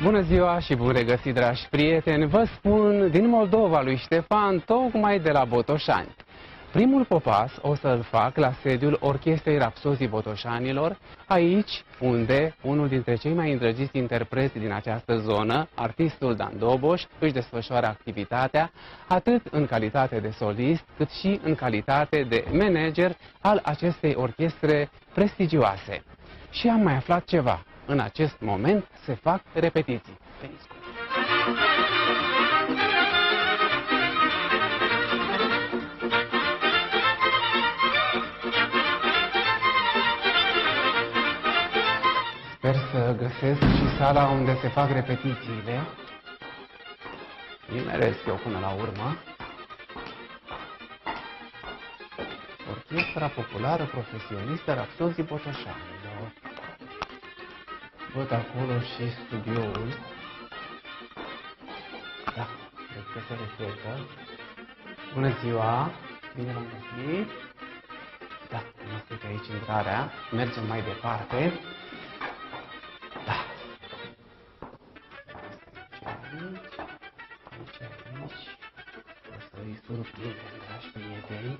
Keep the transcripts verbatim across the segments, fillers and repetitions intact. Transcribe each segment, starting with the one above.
Bună ziua și bun regăsit, dragi prieteni! Vă spun din Moldova lui Ștefan, tocmai de la Botoșani. Primul popas o să-l fac la sediul Orchestrei Rapsozii Botoșanilor, aici unde unul dintre cei mai îndrăgiți interpreți din această zonă, artistul Dan Doboș, își desfășoară activitatea atât în calitate de solist, cât și în calitate de manager al acestei orchestre prestigioase. Și am mai aflat ceva. În acest moment se fac repetiții. Veniți cu mine. Sper să găsesc și sala unde se fac repetițiile. Nimeresc eu până la urmă. Orchestra Populară Profesionistă Rapsozii Botoșanilor. Văd acolo și studioul. Da, cred că se reflectă. Bună ziua! Bine v-am găsit! Da, este aici intrarea. Mergem mai departe. Da. Aici, aici, aici. O să-i surprindem, dragi prieteni.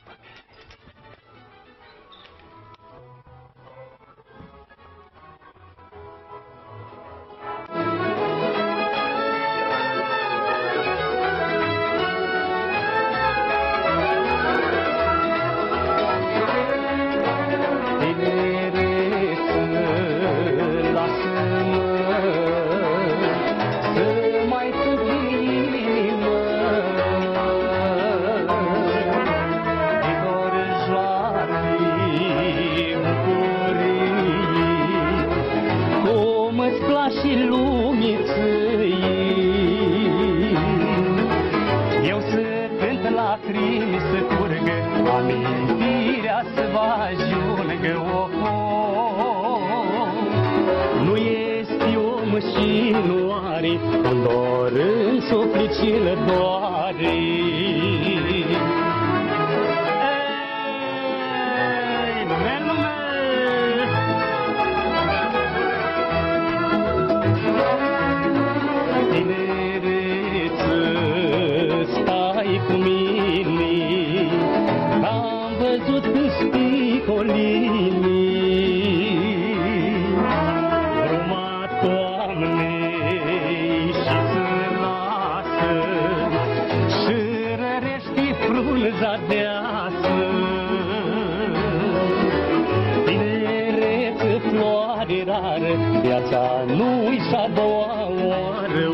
Viața nu-i s-a doua oară,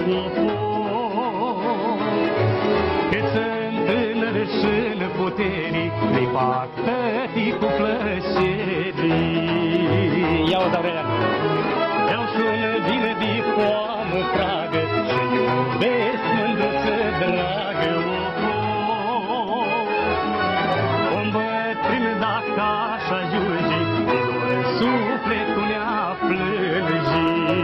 cât sunt tânăr și-n puterii, le fac tătii cu plăcerii. Ia-o, Daurean! Iau și-un vin de foamă fragă și iubesc mândruță dragă, o îmbătrân dacă așa ajungi, de dor sufletul ne-a plângi.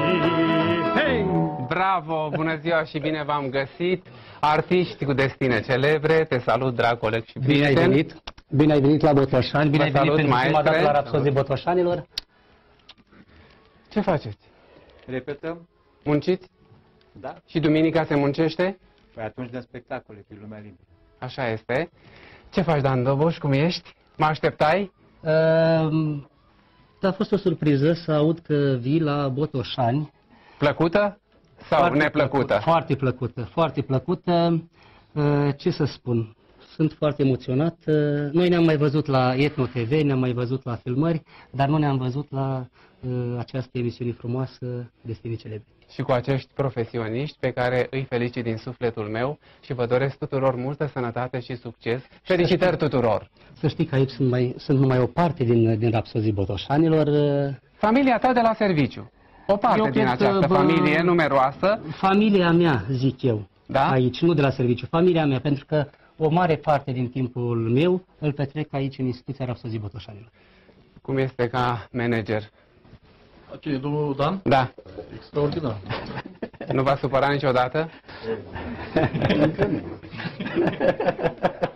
Bravo! Bună ziua și bine v-am găsit! Artiști cu destine celebre, te salut, drag coleg și prieten. Bine ai venit! Bine ai venit la Botoșani, bine ai venit pentru prima dată la Rapsozii Botoșanilor. Ce faceți? Repetăm. Munciți? Da. Și duminica se muncește? Păi atunci de spectacole, pe lumea liberă. Așa este. Ce faci, Dan Doboș? Cum ești? Mă așteptai? Uh, a fost o surpriză să aud că vii la Botoșani. Plăcută sau Foarte neplăcută? Plăcută, foarte plăcută, foarte plăcută. Uh, ce să spun? Sunt foarte emoționat. Uh, noi ne-am mai văzut la Etno T V, ne-am mai văzut la filmări, dar nu ne-am văzut la uh, această emisiune frumoasă, Destine Celebre. Și cu acești profesioniști pe care îi felicit din sufletul meu și vă doresc tuturor multă sănătate și succes. Felicitări tuturor! Să știi că aici sunt, mai, sunt numai o parte din, din Rapsozii Botoșanilor. Familia ta de la serviciu. O parte Eu din această bă, familie numeroasă. Familia mea, zic eu, Da? aici, nu de la serviciu. Familia mea, pentru că o mare parte din timpul meu îl petrec aici în instituția Rapsozii Botoșanilor. Cum este ca manager? Ok, domnul Dan? Da. Extraordinar. Nu v-a supărat niciodată? Încă nu.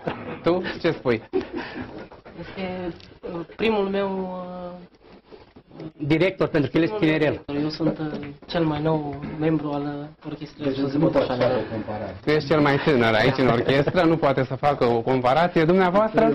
Tu ce spui? Este primul meu director, pentru că el este tinerel. Eu sunt uh, cel mai nou membru al uh, orchestrei Deci Jose nu pot Botoșani. așa de comparație. Tu ești cel mai tânăr aici în orchestră, nu poate să facă o comparație. Dumneavoastră?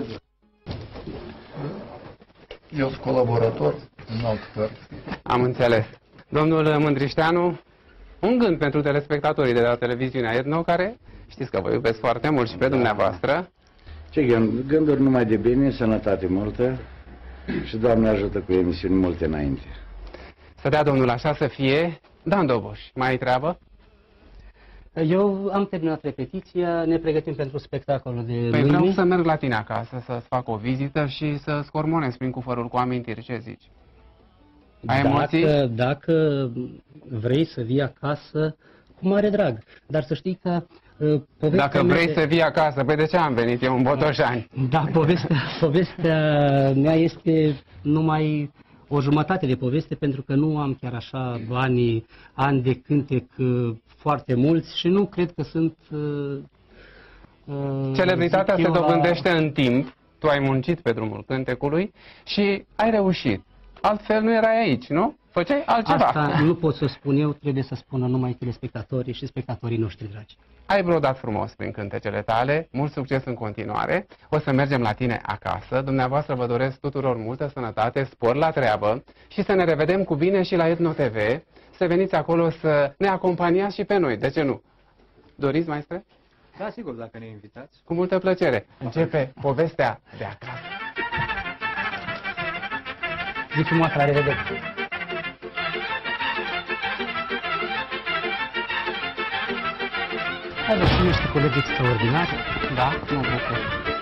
Eu sunt colaborator în alt părți. Am înțeles. Domnul Mândrișteanu, un gând pentru telespectatorii de la televiziunea Etno, care știți că vă iubesc foarte mult și pe dumneavoastră. Ce gând? Gânduri numai de bine, sănătate multă și Doamne ajută cu emisiuni multe înainte. Să dea Domnul așa să fie. Dan Doboș, mai ai treabă? Eu am terminat repetiția, ne pregătim pentru spectacolul de Păi vreau mâine. să merg la tine acasă, să-ți fac o vizită și să scormonez prin cufărul cu amintiri. Ce zici? Ai emoții? Dacă, dacă vrei să vii acasă, cu mare drag. Dar să știi că uh, povestea Dacă mea vrei de- să vii acasă, păi de ce am venit eu în Botoșani? Da, povestea, povestea mea este numai o jumătate de poveste, pentru că nu am chiar așa banii, ani de cântec uh, foarte mulți și nu cred că sunt... Uh, uh, Celebritatea zic se eu, la- dobândește în timp. Tu ai muncit pe drumul cântecului și ai reușit. Altfel nu erai aici, nu? Făceai altceva. Asta nu pot să spun eu, trebuie să spună numai telespectatorii și spectatorii noștri dragi. Ai brodat frumos prin cântecele tale, mult succes în continuare. O să mergem la tine acasă. Dumneavoastră vă doresc tuturor multă sănătate, spor la treabă și să ne revedem cu bine și la Etno T V. Să veniți acolo să ne acompaniați și pe noi. De ce nu? Doriți, maestre? Da, sigur, dacă ne invitați. Cu multă plăcere. Începe povestea de acasă. Zi frumoasă, la revedere! Aveți niște colegi extraordinari. Da, mă bucur.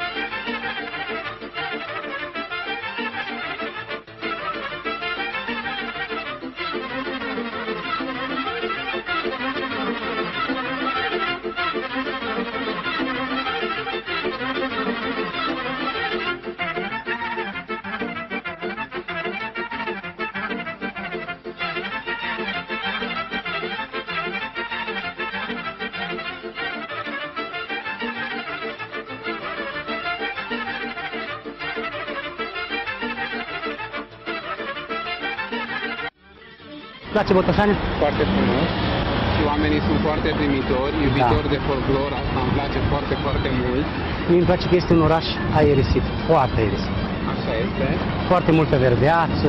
Place Botoșani? Foarte frumos. Și oamenii sunt foarte primitori, iubitori de folclor. Asta îmi place foarte, foarte mult. Mie îmi place că este un oraș aerisit, foarte aerisit. Așa este. Foarte multă verdeață.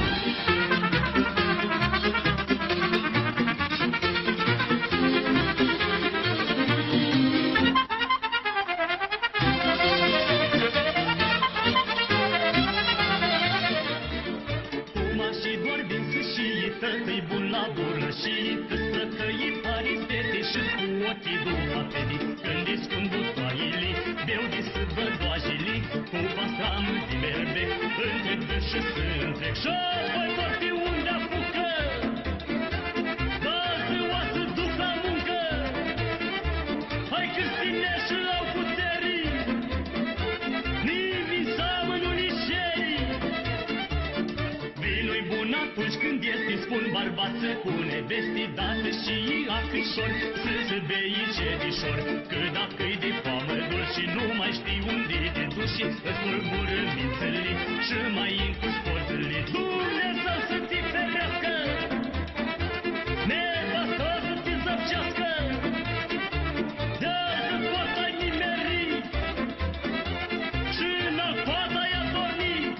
Atunci când este spun bărbat să pune vestidată și acrișor, să se bei cerișor, că dacă-i de foamă dulci și nu mai știi unde te duci, îți tulbură mințele și mai încu sporturile. Dumnezeu să te ferească, nevastă să te zăpcească, de să-ți poți ai nimerit și în-al coada i-a dormit.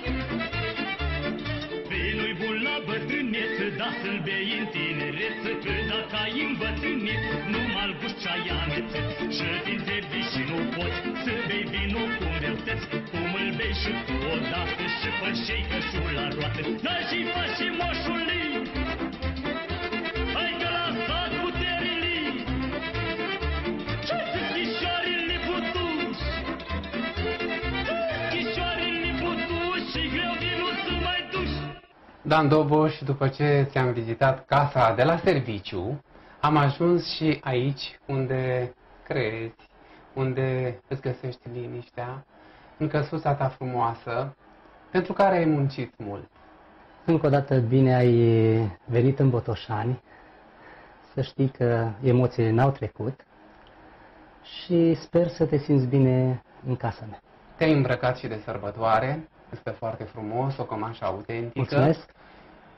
Vinul-i bun la bătrâneță, da să-l bei în tinereță, că dacă ai îmbătrânit, nu-m-al gust ce-ai amețit. Și din zebi și nu poți să bei vinul cum de-l cum îl bei și tu odată și pășei cășul la roată. Dar și faci și moșului, hai că la sat puterile, ce-ți schișoarele butuși, schișoarele butuși și greu vinul să mai duci. Dan Doboș, după ce ți-am vizitat casa de la serviciu, am ajuns și aici unde crezi, unde îți găsești liniștea, în căsuța ta frumoasă, pentru care ai muncit mult. Încă o dată bine ai venit în Botoșani, să știi că emoțiile n-au trecut și sper să te simți bine în casa mea. Te-ai îmbrăcat și de sărbătoare, este foarte frumos, o cămașă autentică. Mulțumesc!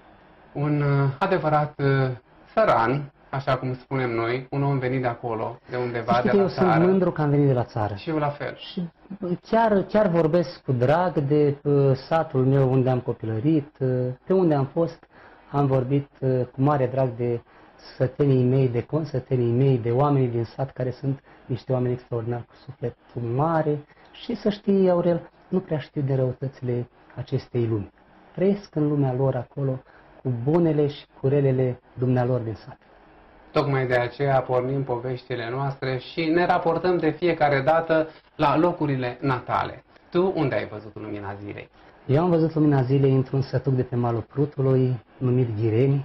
un uh, adevărat uh, săran, așa cum spunem noi, un om venit de acolo, de undeva, Știi de că la eu țară. sunt mândru că am venit de la țară. Și eu la fel. Și chiar, chiar vorbesc cu drag de uh, satul meu unde am copilărit, uh, pe unde am fost, am vorbit uh, cu mare drag de sătenii mei, de consătenii mei, de oamenii din sat care sunt niște oameni extraordinari cu sufletul mare și să știi, Aurel, nu prea știu de răutățile acestei lumi. Trăiesc în lumea lor acolo cu bunele și cu relele dumnealor din sat. Tocmai de aceea pornim poveștile noastre și ne raportăm de fiecare dată la locurile natale. Tu unde ai văzut lumina zilei? Eu am văzut lumina zilei într-un sătuc de pe malul Prutului, numit Ghireni,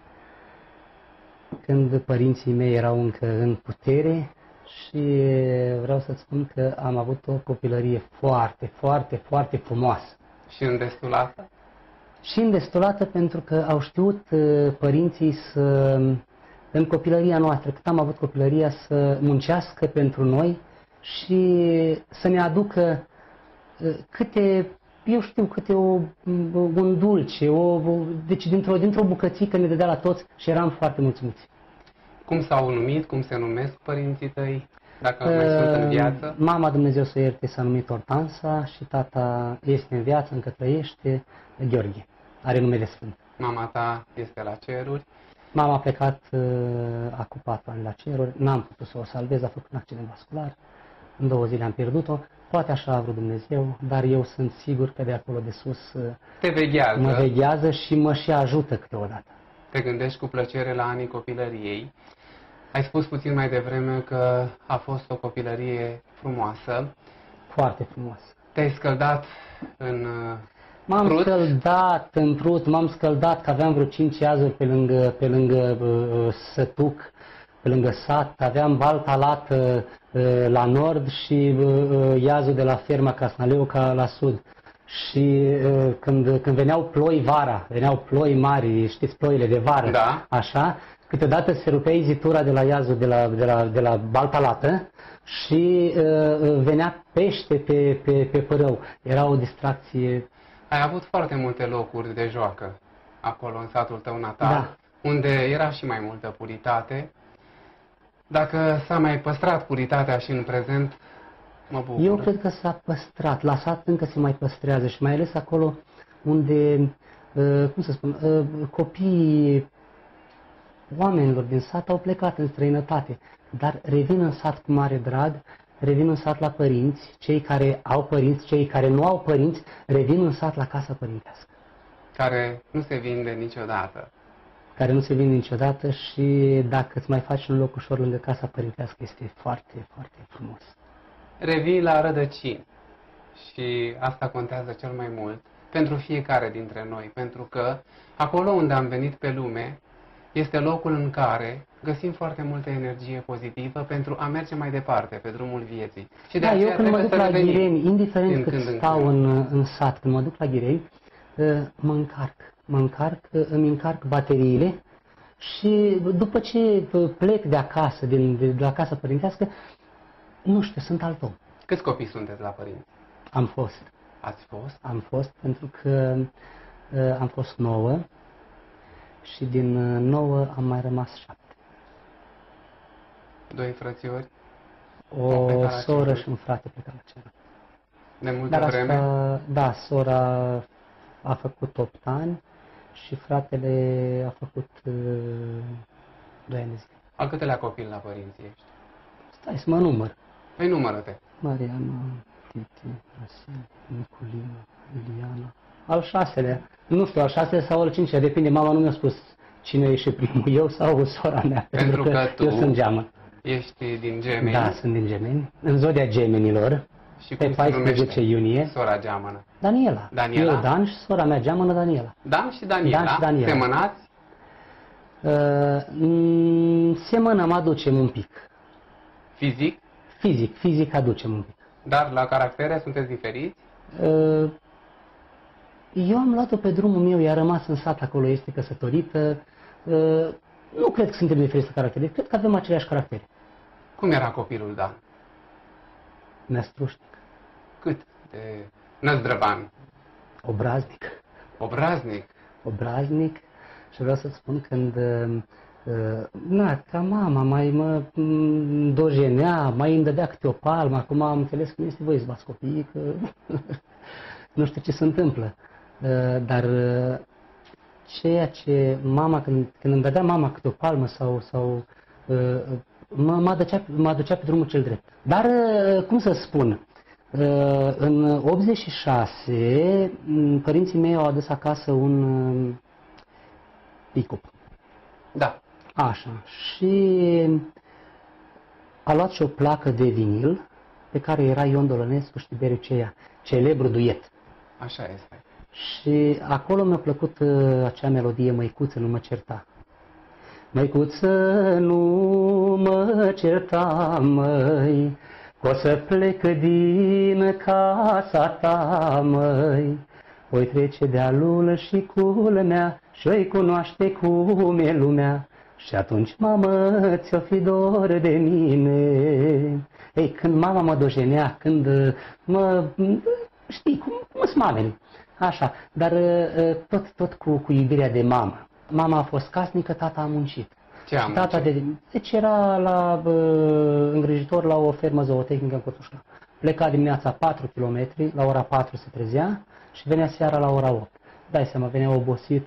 când părinții mei erau încă în putere și vreau să-ți spun că am avut o copilărie foarte, foarte, foarte frumoasă. Și îndestulată? Și îndestulată pentru că au știut uh, părinții să, în copilăria noastră, cât am avut copilăria, să muncească pentru noi și să ne aducă uh, câte, eu știu, câte o, un dulce, o, o, deci dintr-o, dintr-o bucățică ne dădea la toți și eram foarte mulțumiți. Cum s-au numit, cum se numesc părinții tăi, dacă uh, mai sunt în viață? Mama, Dumnezeu să o ierte, s-a numit Ortansa și tata este în viață, încă trăiește, Gheorghe, are numele sfânt. Mama ta este la ceruri. Mama a plecat uh, acum patru ani la ceruri, n-am putut să o salvez, a făcut un accident vascular, în două zile am pierdut-o, poate așa a vrut Dumnezeu, dar eu sunt sigur că de acolo de sus uh, Te veghează. mă veghează și mă și ajută câteodată. Te gândești cu plăcere la anii copilăriei. Ai spus puțin mai devreme că a fost o copilărie frumoasă. Foarte frumos. Te-ai scăldat în uh, M-am Prut? scăldat în Prut, m-am scăldat că aveam vreo cinci iazuri pe lângă, pe lângă uh, sătuc, pe lângă sat, aveam balta lată uh, la nord și uh, iazul de la ferma Casnaleuca la sud. Și uh, când, când veneau ploi vara, veneau ploi mari, știți, ploile de vară, Da. așa, câteodată se rupea izitura de la iazul, de la, de la, de la balta lată și uh, venea pește pe, pe, pe părău. Era o distracție. Ai avut foarte multe locuri de joacă acolo în satul tău natal, Da. unde era și mai multă puritate. Dacă s-a mai păstrat puritatea și în prezent, mă bucur. Eu cred că s-a păstrat. La sat încă se mai păstrează și mai ales acolo unde, uh, cum să spun, uh, copiii oamenilor din sat au plecat în străinătate, dar revin în sat cu mare drag, revin în sat la părinți, cei care au părinți, cei care nu au părinți, revin în sat la casa părintească, Care nu se vinde niciodată. care nu se vin niciodată și dacă îți mai faci un loc ușor lângă casa părintească, este foarte, foarte frumos. Revii la rădăcini și asta contează cel mai mult pentru fiecare dintre noi, pentru că acolo unde am venit pe lume este locul în care găsim foarte multă energie pozitivă pentru a merge mai departe pe drumul vieții. Și de Da, eu aceea când mă trebuie duc să la revenim Ghireni, indiferent din cât când în stau când. în, în sat, când mă duc la Ghireni, mă încarc, mă încarc, îmi încarc bateriile și după ce plec de acasă, din, de, de la casa părintească, nu știu, sunt alt om. Câți copii sunteți la părinți? Am fost, Ați fost? am fost, pentru că uh, am fost nouă și din uh, nouă am mai rămas șapte. Doi frățiori? Au O plecat la soră ceruri. și un frate plecat la cerul. De multă Dar vreme? asta, da, sora a făcut opt ani și fratele a făcut uh, doi ani de zile. Al câtelea copil la părinții ești? Stai să mă număr. Păi numără-te. Mariana, Titi, Rasil, Niculina, Iliana. Al șaselea. Nu știu, al șaselea sau al cincilea, depinde. Mama nu mi-a spus cine e și primul, eu sau sora mea. Pentru că tu eu sunt geamă. Ești din Gemeni. Da, sunt din Gemeni. În zodia Gemenilor, Și pe cum se paisprezece numește iunie. sora geamănă? Daniela. Daniela? Eu, Dan, și sora mea geamănă, Daniela. Dan și Daniela. Dan și Daniela. Semănați? Uh, mm, semănăm, aducem un pic. Fizic? Fizic, fizic aducem un pic. Dar la caractere sunteți diferiți? Uh, Eu am luat-o pe drumul meu, ea a rămas în sat acolo, este căsătorită. Uh, Nu cred că suntem diferiți de caractere, cred că avem aceleași caractere. Cum era copilul Dan? Năstrușnic, Cât de năzdrăvan? obraznic, Obraznic? obraznic, Și vreau să-ți spun când, na, ca mama mai mă dojenea, mai îmi dădea câte o palmă, acum am înțeles că nu este voie să bați copiii, că nu știu ce se întâmplă. Dar ceea ce mama, când, când îmi dădea mama câte o palmă sau, sau mă aducea, mă aducea pe drumul cel drept. Dar, cum să spun, în optzeci și șase, părinții mei au adus acasă un pick-up. Da. Așa. Și a luat și o placă de vinil pe care era Ion Dolănescu și Tiberiu Ceia, celebru duet. Așa este. Și acolo mi-a plăcut acea melodie, Măicuță, nu mă certa. Măicuță, nu mă certa, măi, o să plec din casa ta, măi. Voi trece de-a lulă și culmea și-o-i cunoaște cum e lumea. Și atunci, mamă, ți-o fi dor de mine. Ei, când mama mă dojenea, când mă... Știi, cum, cum sunt mamele. Așa, dar tot, tot cu, cu iubirea de mamă. Mama a fost casnică, tata a muncit. Ce a tata muncit? De, deci era la bă, îngrijitor la o fermă zootehnică în Cotușla. Pleca dimineața patru kilometri, la ora patru se trezea și venea seara la ora opt. Dai seama, venea obosit.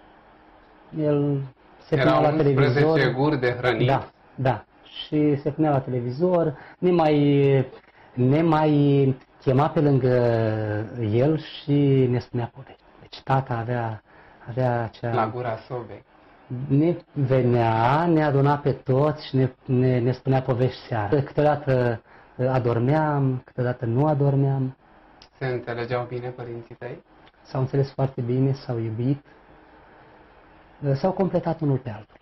El se punea la televizor. Erau unsprezece guri de hrănit. Da, da. Și se punea la televizor, ne mai, ne mai chema pe lângă el și ne spunea povești. Deci tata avea, avea acea... La gura sobei. Ne venea, ne aduna pe toți și ne, ne, ne spunea povești seara. Câteodată adormeam, câteodată nu adormeam. Se înțelegeau bine părinții tăi? S-au înțeles foarte bine, s-au iubit, s-au completat unul pe altul.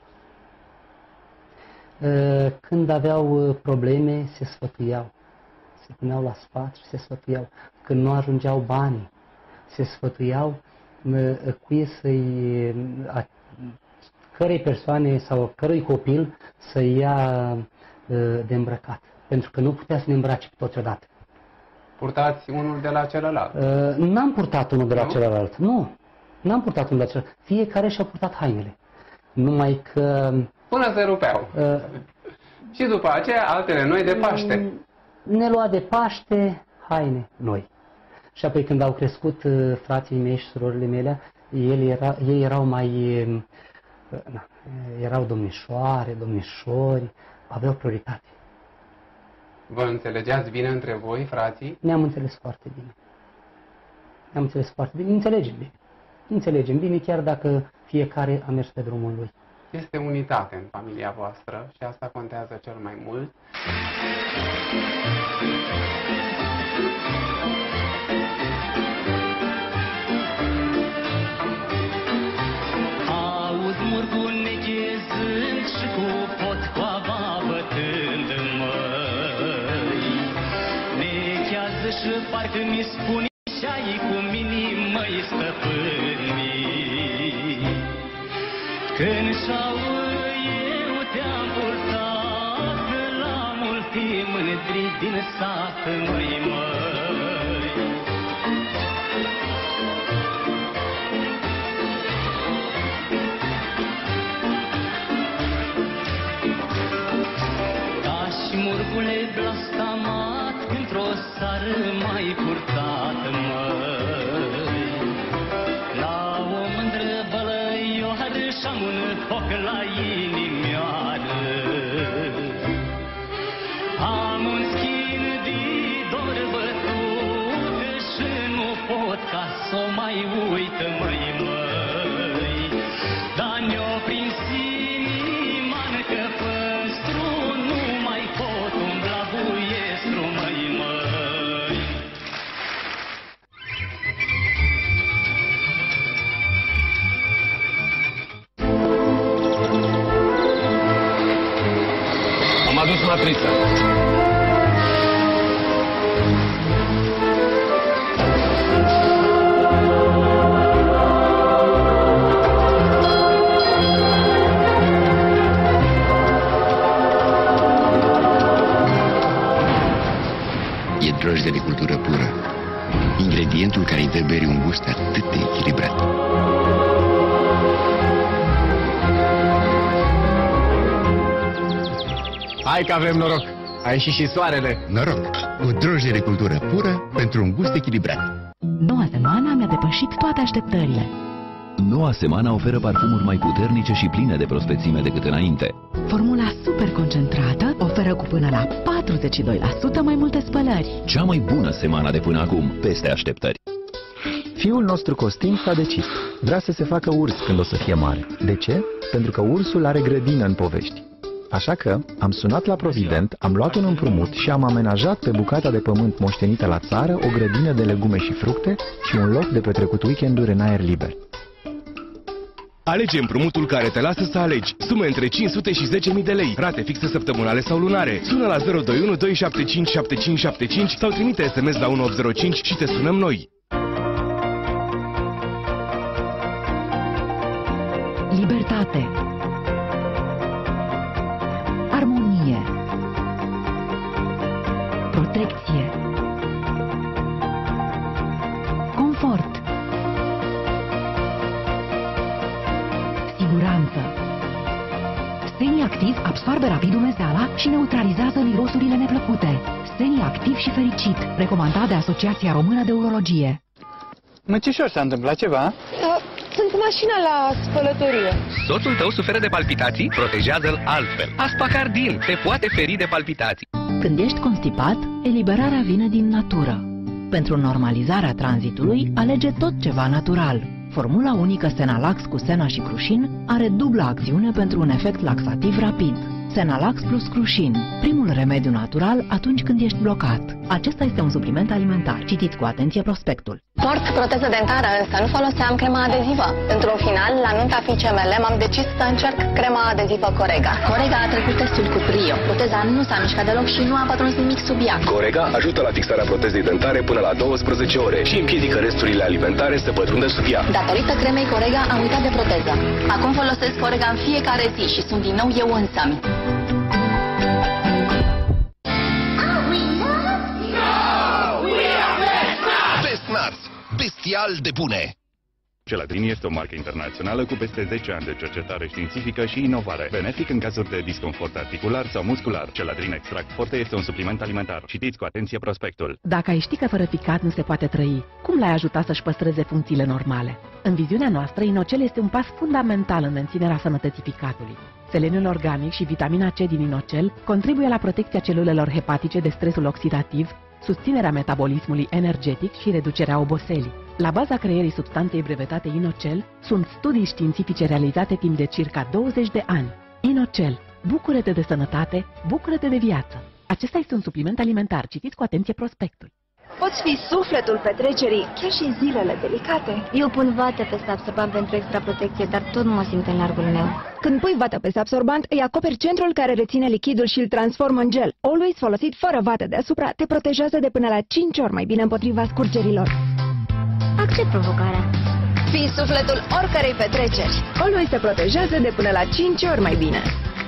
Când aveau probleme, se sfătuiau. Se puneau la sfat și se sfătuiau. Când nu ajungeau banii, se sfătuiau cuie să-i, cărei persoane sau cărui copil să ia de îmbrăcat. Pentru că nu putea să ne îmbrace pe toți odată. Purtați unul de la celălalt? N-am purtat unul de la nu? celălalt. Nu. N-am purtat unul de la celălalt. Fiecare și-a purtat hainele. Numai că... Până se rupeau. Uh, și după aceea altele noi de Paște. Ne lua de Paște haine noi. Și apoi când au crescut uh, frații mei și surorile mele, ei, era, ei erau mai... Uh, na, erau domnișoare, domnișori, aveau prioritate. Vă înțelegeați bine între voi, frații? Ne-am înțeles foarte bine. Ne-am înțeles foarte bine. Înțelegem bine. Înțelegem bine, chiar dacă fiecare a mers pe drumul lui. Este unitate în familia voastră și asta contează cel mai mult. Aud murgul nechezând și cu potcoava bătând în măi. Nechează și parcă mi spune și-ai cu mine, măi stăpâni. Când și-au eu te-am purtat la multe mândri din sat, măi, măi. Da, și murgule blastamat, într-o sară mai purtat, măi. La o mândră bălăioară și-am un foc la inimioară. Am un schin de dor bătut și nu pot ca s-o mai uită, măi, măi. Dar ne-o prins iniman că păstru nu mai pot umbla buiestru, măi, măi. Am adus matrița. E drojdie de cultură pură, ingredientul care îi dă berii un gust atât de echilibrat. Hai că avem noroc! A ieșit și soarele! Noroc! Cu drojdie de cultură pură pentru un gust echilibrat. Noua Semana mi-a depășit toate așteptările. Noua Semana oferă parfumuri mai puternice și pline de prospețime decât înainte. Formula super concentrată oferă cu până la patruzeci și doi la sută mai multe spălări. Cea mai bună Semana de până acum, peste așteptări. Fiul nostru Costin s-a decis. Vrea să se facă urs când o să fie mare. De ce? Pentru că ursul are grădină în povești. Așa că am sunat la Provident, am luat un împrumut și am amenajat pe bucata de pământ moștenită la țară o grădină de legume și fructe și un loc de petrecut weekenduri în aer liber. Alege împrumutul care te lasă să alegi. Sume între cinci sute și zece mii de lei. Rate fixe săptămânale sau lunare. Sună la zero doi unu doi șapte cinci șapte cinci șapte cinci sau trimite S M S la unu opt zero cinci și te sunăm noi. Libertate. Armonie. Protecție. Confort. Siguranță. Steni Activ absorbe rapid umezeala și neutralizează mirosurile neplăcute. Steni Activ și fericit, recomandat de Asociația Română de Urologie. Măcișor, s-a întâmplat ceva? Sunt cu mașina la spălătorie. Soțul tău suferă de palpitații? Protejează-l altfel. Aspacardin te poate feri de palpitații. Când ești constipat, eliberarea vine din natură. Pentru normalizarea tranzitului, alege tot ceva natural. Formula unică Senalax cu Sena și Crușin are dublă acțiune pentru un efect laxativ rapid. Senalax plus Crușin, primul remediu natural atunci când ești blocat. Acesta este un supliment alimentar. Citiți cu atenție prospectul. Port proteză dentară, însă nu foloseam crema adezivă. Într-un final, la nunta fiicei mele, m-am decis să încerc crema adezivă Corega. Corega a trecut testul cu brio. Proteza nu s-a mișcat deloc și nu a pătruns nimic sub ea. Corega ajută la fixarea protezei dentare până la douăsprezece ore și împiedică resturile alimentare să pătrundă sub ea. Datorită cremei Corega am uitat de proteză. Acum folosesc Corega în fiecare zi și sunt din nou eu însămi. Bestial de bune! Celadrin este o marcă internațională cu peste zece ani de cercetare științifică și inovare. Benefic în cazuri de disconfort articular sau muscular. Celadrin Extract Forte este un supliment alimentar. Citiți cu atenție prospectul. Dacă ai ști că fără ficat nu se poate trăi, cum l-ai ajuta să-și păstreze funcțiile normale? În viziunea noastră, Inocel este un pas fundamental în menținerea sănătății ficatului. Seleniul organic și vitamina C din Inocel contribuie la protecția celulelor hepatice de stresul oxidativ, susținerea metabolismului energetic și reducerea oboselii. La baza creierii substanței brevetate Inocel sunt studii științifice realizate timp de circa douăzeci de ani. Inocel. Bucură-te de sănătate, bucură-te de viață. Acesta este un supliment alimentar. Citiți cu atenție prospectul. Poți fi sufletul petrecerii, chiar și în zilele delicate. Eu pun vată peste absorbant pentru extra protecție, dar tot nu mă simt în largul meu. Când pui vată peste absorbant, îi acoperi centrul care reține lichidul și îl transformă în gel. Always folosit fără vată deasupra te protejează de până la cinci ori mai bine împotriva scurgerilor. Accept provocarea. Fii sufletul oricărei petreceri. Always te protejează de până la cinci ori mai bine.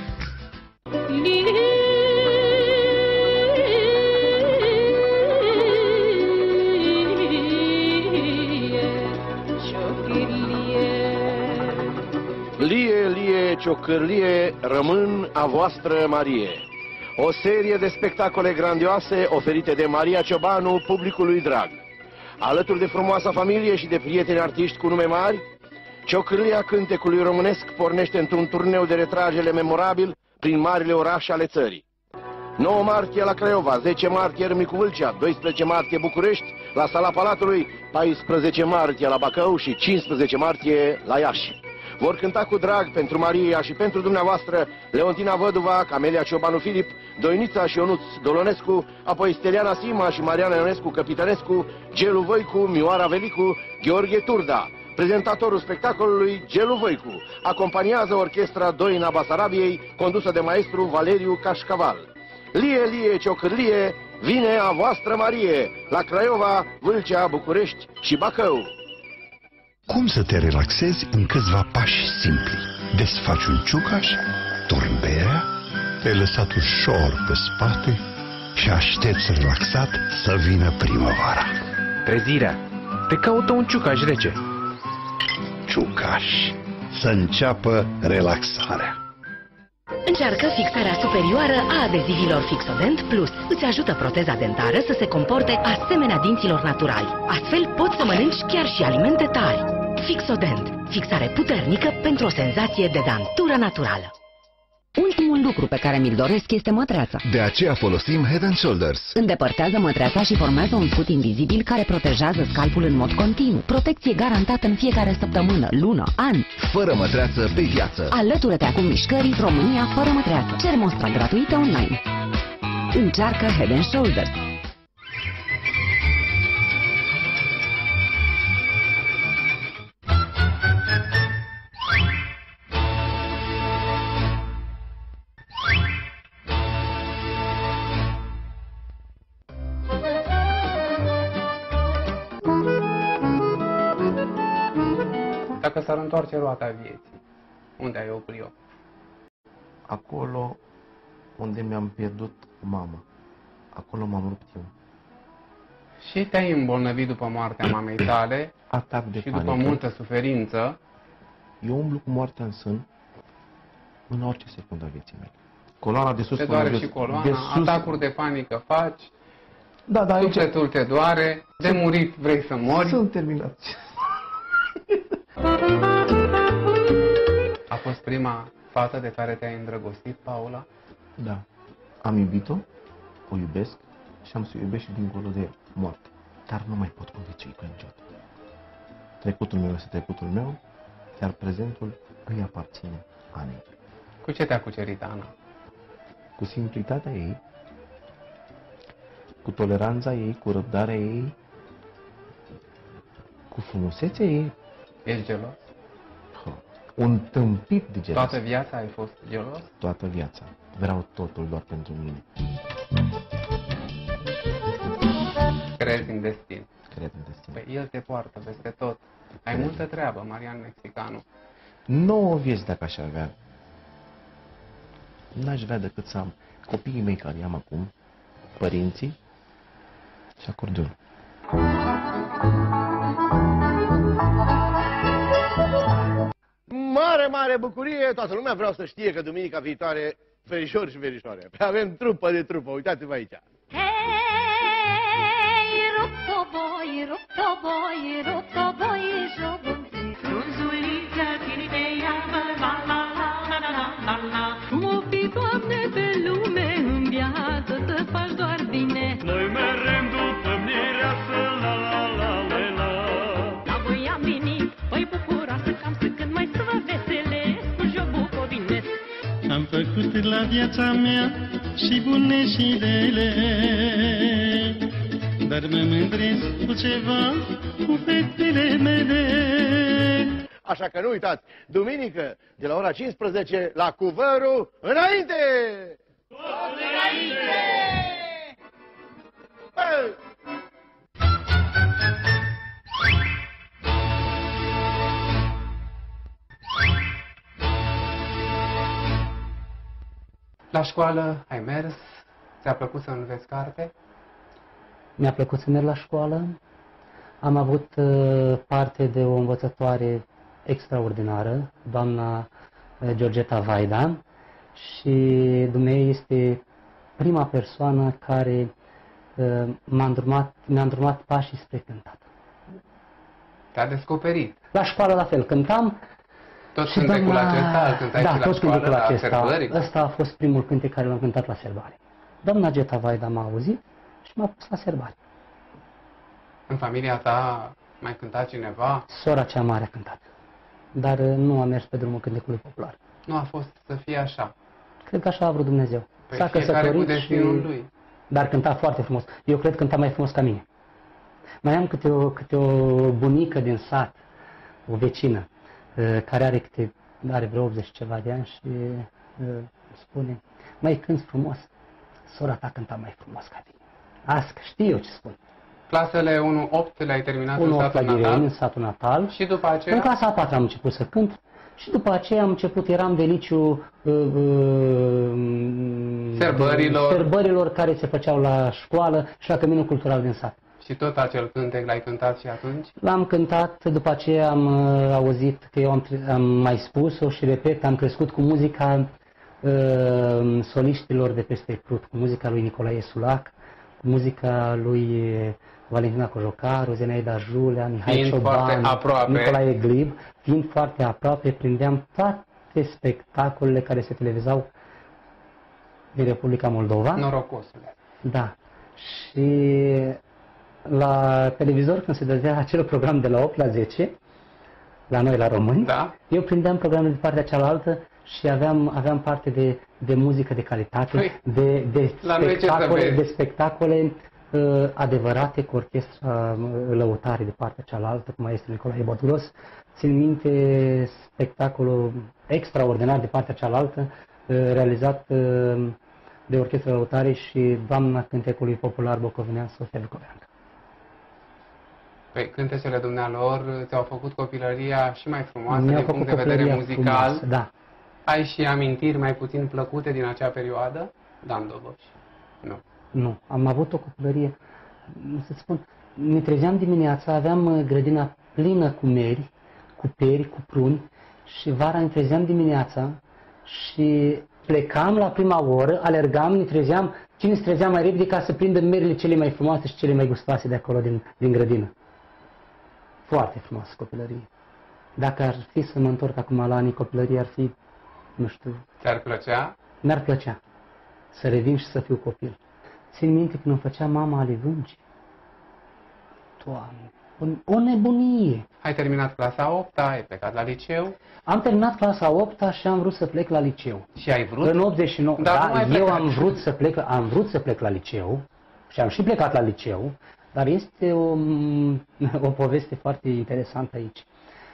Lie, lie, ciocârlie, rămân a voastră Marie. O serie de spectacole grandioase oferite de Maria Ciobanu publicului drag. Alături de frumoasa familie și de prieteni artiști cu nume mari, ciocârlia cântecului românesc pornește într-un turneu de retragere memorabil prin marile orașe ale țării. nouă martie la Craiova, zece martie Râmnicu Vâlcea, doisprezece martie București, la Sala Palatului, paisprezece martie la Bacău și cincisprezece martie la Iași. Vor cânta cu drag pentru Maria și pentru dumneavoastră Leontina Văduva, Camelia Ciobanu Filip, Doinița și Ionuț Dolonescu, apoi Steliana Sima și Mariana Ionescu Căpitănescu, Gelu Voicu, Mioara Velicu, Gheorghe Turda. Prezentatorul spectacolului, Gelu Voicu. Acompaniază orchestra Doina Basarabiei, condusă de maestru Valeriu Cașcaval. Lie, lie, ciocârlie, vine a voastră Marie, la Craiova, Vâlcea, București și Bacău. Cum să te relaxezi în câțiva pași simpli? Desfaci un ciucaș, torni berea, te-ai lăsat ușor pe spate și aștepți relaxat să vină primăvara. Trezirea. Te caută un ciucaș rece. Ciucaș. Să înceapă relaxarea. Încearcă fixarea superioară a adezivilor Fixodent Plus. Îți ajută proteza dentară să se comporte asemenea dinților naturali. Astfel poți să mănânci chiar și alimente tari. Fixodent. Fixare puternică pentru o senzație de dantură naturală. Ultimul lucru pe care mi-l doresc este mătreața. De aceea folosim Head and Shoulders. Îndepărtează mătreața și formează un scut invizibil care protejează scalpul în mod continuu. Protecție garantată în fiecare săptămână, lună, an. Fără mătreață pe viață. Alătură-te acum mișcării România fără mătreață. Cer mostra gratuită online. Încearcă Head and Shoulders. Dacă s-ar întoarce roata vieții, unde ai oprit-o? Acolo unde mi-am pierdut mama. Acolo m-am rupt eu. Și te-ai îmbolnăvit după moartea mamei tale Atac de și panică. după multă suferință. Eu umblu cu moartea în sân în orice secundă a vieții mele. Coloana de sus Te până doare jos, și coloana, de sus. atacuri de panică faci, Da, da, aici sufletul te doare, de murit vrei să mori. sunt terminați. A fost prima fată de care te-ai îndrăgostit, Paula? Da. Am iubit-o, o iubesc și am să o iubesc și dincolo de moarte. Dar nu mai pot conviețui cu niciodată. Trecutul meu este trecutul meu, iar prezentul îi aparține Anei. Cu ce te-a cucerit Ana? Cu simplitatea ei, cu toleranța ei, cu răbdarea ei, cu frumusețea ei. Ești gelos? Un tâmpit de gelos. Toată viața ai fost gelos? Toată viața. Vreau totul doar pentru mine. Crezi în destin? Cred în destin. Păi el te poartă peste tot. Ai Cred. multă treabă, Marian Mexicanu. Nouă vieți dacă aș avea. N-aș vrea decât să am copiii mei care i-am acum, părinții și acordeonul. Mare, mare bucurie! Toată lumea vreau să știe că duminica viitoare, verișori și verișoare, avem trupă de trupă. Uitați-vă aici. Hei, ruptoboi, ruptoboi, ruptoboi, jobunți. Frunzulița tine te iară, la la la la la la la. O fi, Doamne, pe lume în viață să faci doar bine. Noi merem după mireasă, la la la la la. La voi am venit, păi bucuroasă cam să când mai să vă veselesc cu jobul covinesc. Am făcut la viața mea și bune și rele, dar mă mândresc cu ceva, cu fetele mele. Așa că nu uitați, duminică, de la ora cincisprezece, la Cuvărul, înainte! Tot înainte! Bă! La școală ai mers? Ți-a plăcut să înveți carte? Mi-a plăcut să merg la școală. Am avut uh, parte de o învățătoare extraordinară, doamna uh, Georgeta Vaida, și dumneavoastră este prima persoană care uh, m-a îndrumat, mi-a îndrumat pașii spre cântat. Te-a descoperit. La școală la fel, cântam. Tot cântecul doamna... acesta îl cântai da, și la tot școală, la acesta. sărbări? Ăsta a fost primul cântec care l-am cântat la sărbare. Doamna Geta Vaida m-a auzit și m-a pus la sărbare. În familia ta mai cânta cineva? Sora cea mare a cântat, dar nu a mers pe drumul cântecului popular. Nu a fost să fie așa. Cred că așa a vrut Dumnezeu. Păi S-a căsătorit și... lui. Dar cânta foarte frumos. Eu cred că cânta mai frumos ca mine. Mai am câte o, câte o bunică din sat, o vecină, care are, câte, are vreo optzeci ceva de ani și spune: mai cânti frumos, sora ta cânta mai frumos ca tine. Asta știu eu ce spun. Clasele unu opt le-ai terminat în satul natal? natal? în satul natal. Și după aceea? În clasa a patra am început să cânt. Și după aceea am început, eram deliciu uh, uh, Sărbărilor. sărbărilor care se făceau la școală și la Căminul Cultural din sat. Și tot acel cântec l-ai cântat și atunci? L-am cântat, după aceea am uh, auzit că eu am, am mai spus-o și repet, am crescut cu muzica uh, soliștilor de peste Prut, cu muzica lui Nicolae Sulac, cu muzica lui Valentina Cojocaru, Zenaida Julea, Mihai fiind Cioban, aproape. Nicolae Glib, fiind foarte aproape, prindeam toate spectacolele care se televizau din Republica Moldova. Norocosule. Da. Și la televizor, când se dădea acel program de la opt la zece, la noi, la români, da. Eu prindeam programul de partea cealaltă și aveam, aveam parte de, de muzică de calitate, Păi, de, de, la noi ce să spectacole, vezi? de spectacole uh, adevărate cu orchestra uh, lăutare de partea cealaltă, cu maestru Nicolae Boduros. Țin minte spectacolul extraordinar de partea cealaltă, uh, realizat uh, de orchestra lăutare și doamna cântecului popular bucovinean Sofia Lucoveancă. Păi, cântecele dumnealor ți-au făcut copilăria și mai frumoasă Mi-au din punct de făcut vedere copilăria muzical. frumoasă, da. Ai și amintiri mai puțin plăcute din acea perioadă? Dan Doboș. Nu. Nu, am avut o copilărie, să-ți spun, ne trezeam dimineața, aveam uh, grădina plină cu meri, cu peri, cu pruni și vara ne trezeam dimineața și plecam la prima oră, alergam, ne trezeam, cine se trezea mai repede ca să prindă merile cele mai frumoase și cele mai gustoase de acolo din, din grădină. Foarte frumoasă copilărie. Dacă ar fi să mă întorc acum la anii copilărie, ar fi, nu știu... Ți-ar plăcea? Mi-ar plăcea să revin și să fiu copil. Țin minte când îmi făcea mama ale vâncii. Doamne, o nebunie! Ai terminat clasa a opta, ai plecat la liceu? Am terminat clasa a opta și am vrut să plec la liceu. Și ai vrut? În optzeci și nouă, Dar da, nu ai eu plecat. am vrut, să plec, am vrut să plec la liceu și am și plecat la liceu, dar este o, o poveste foarte interesantă aici.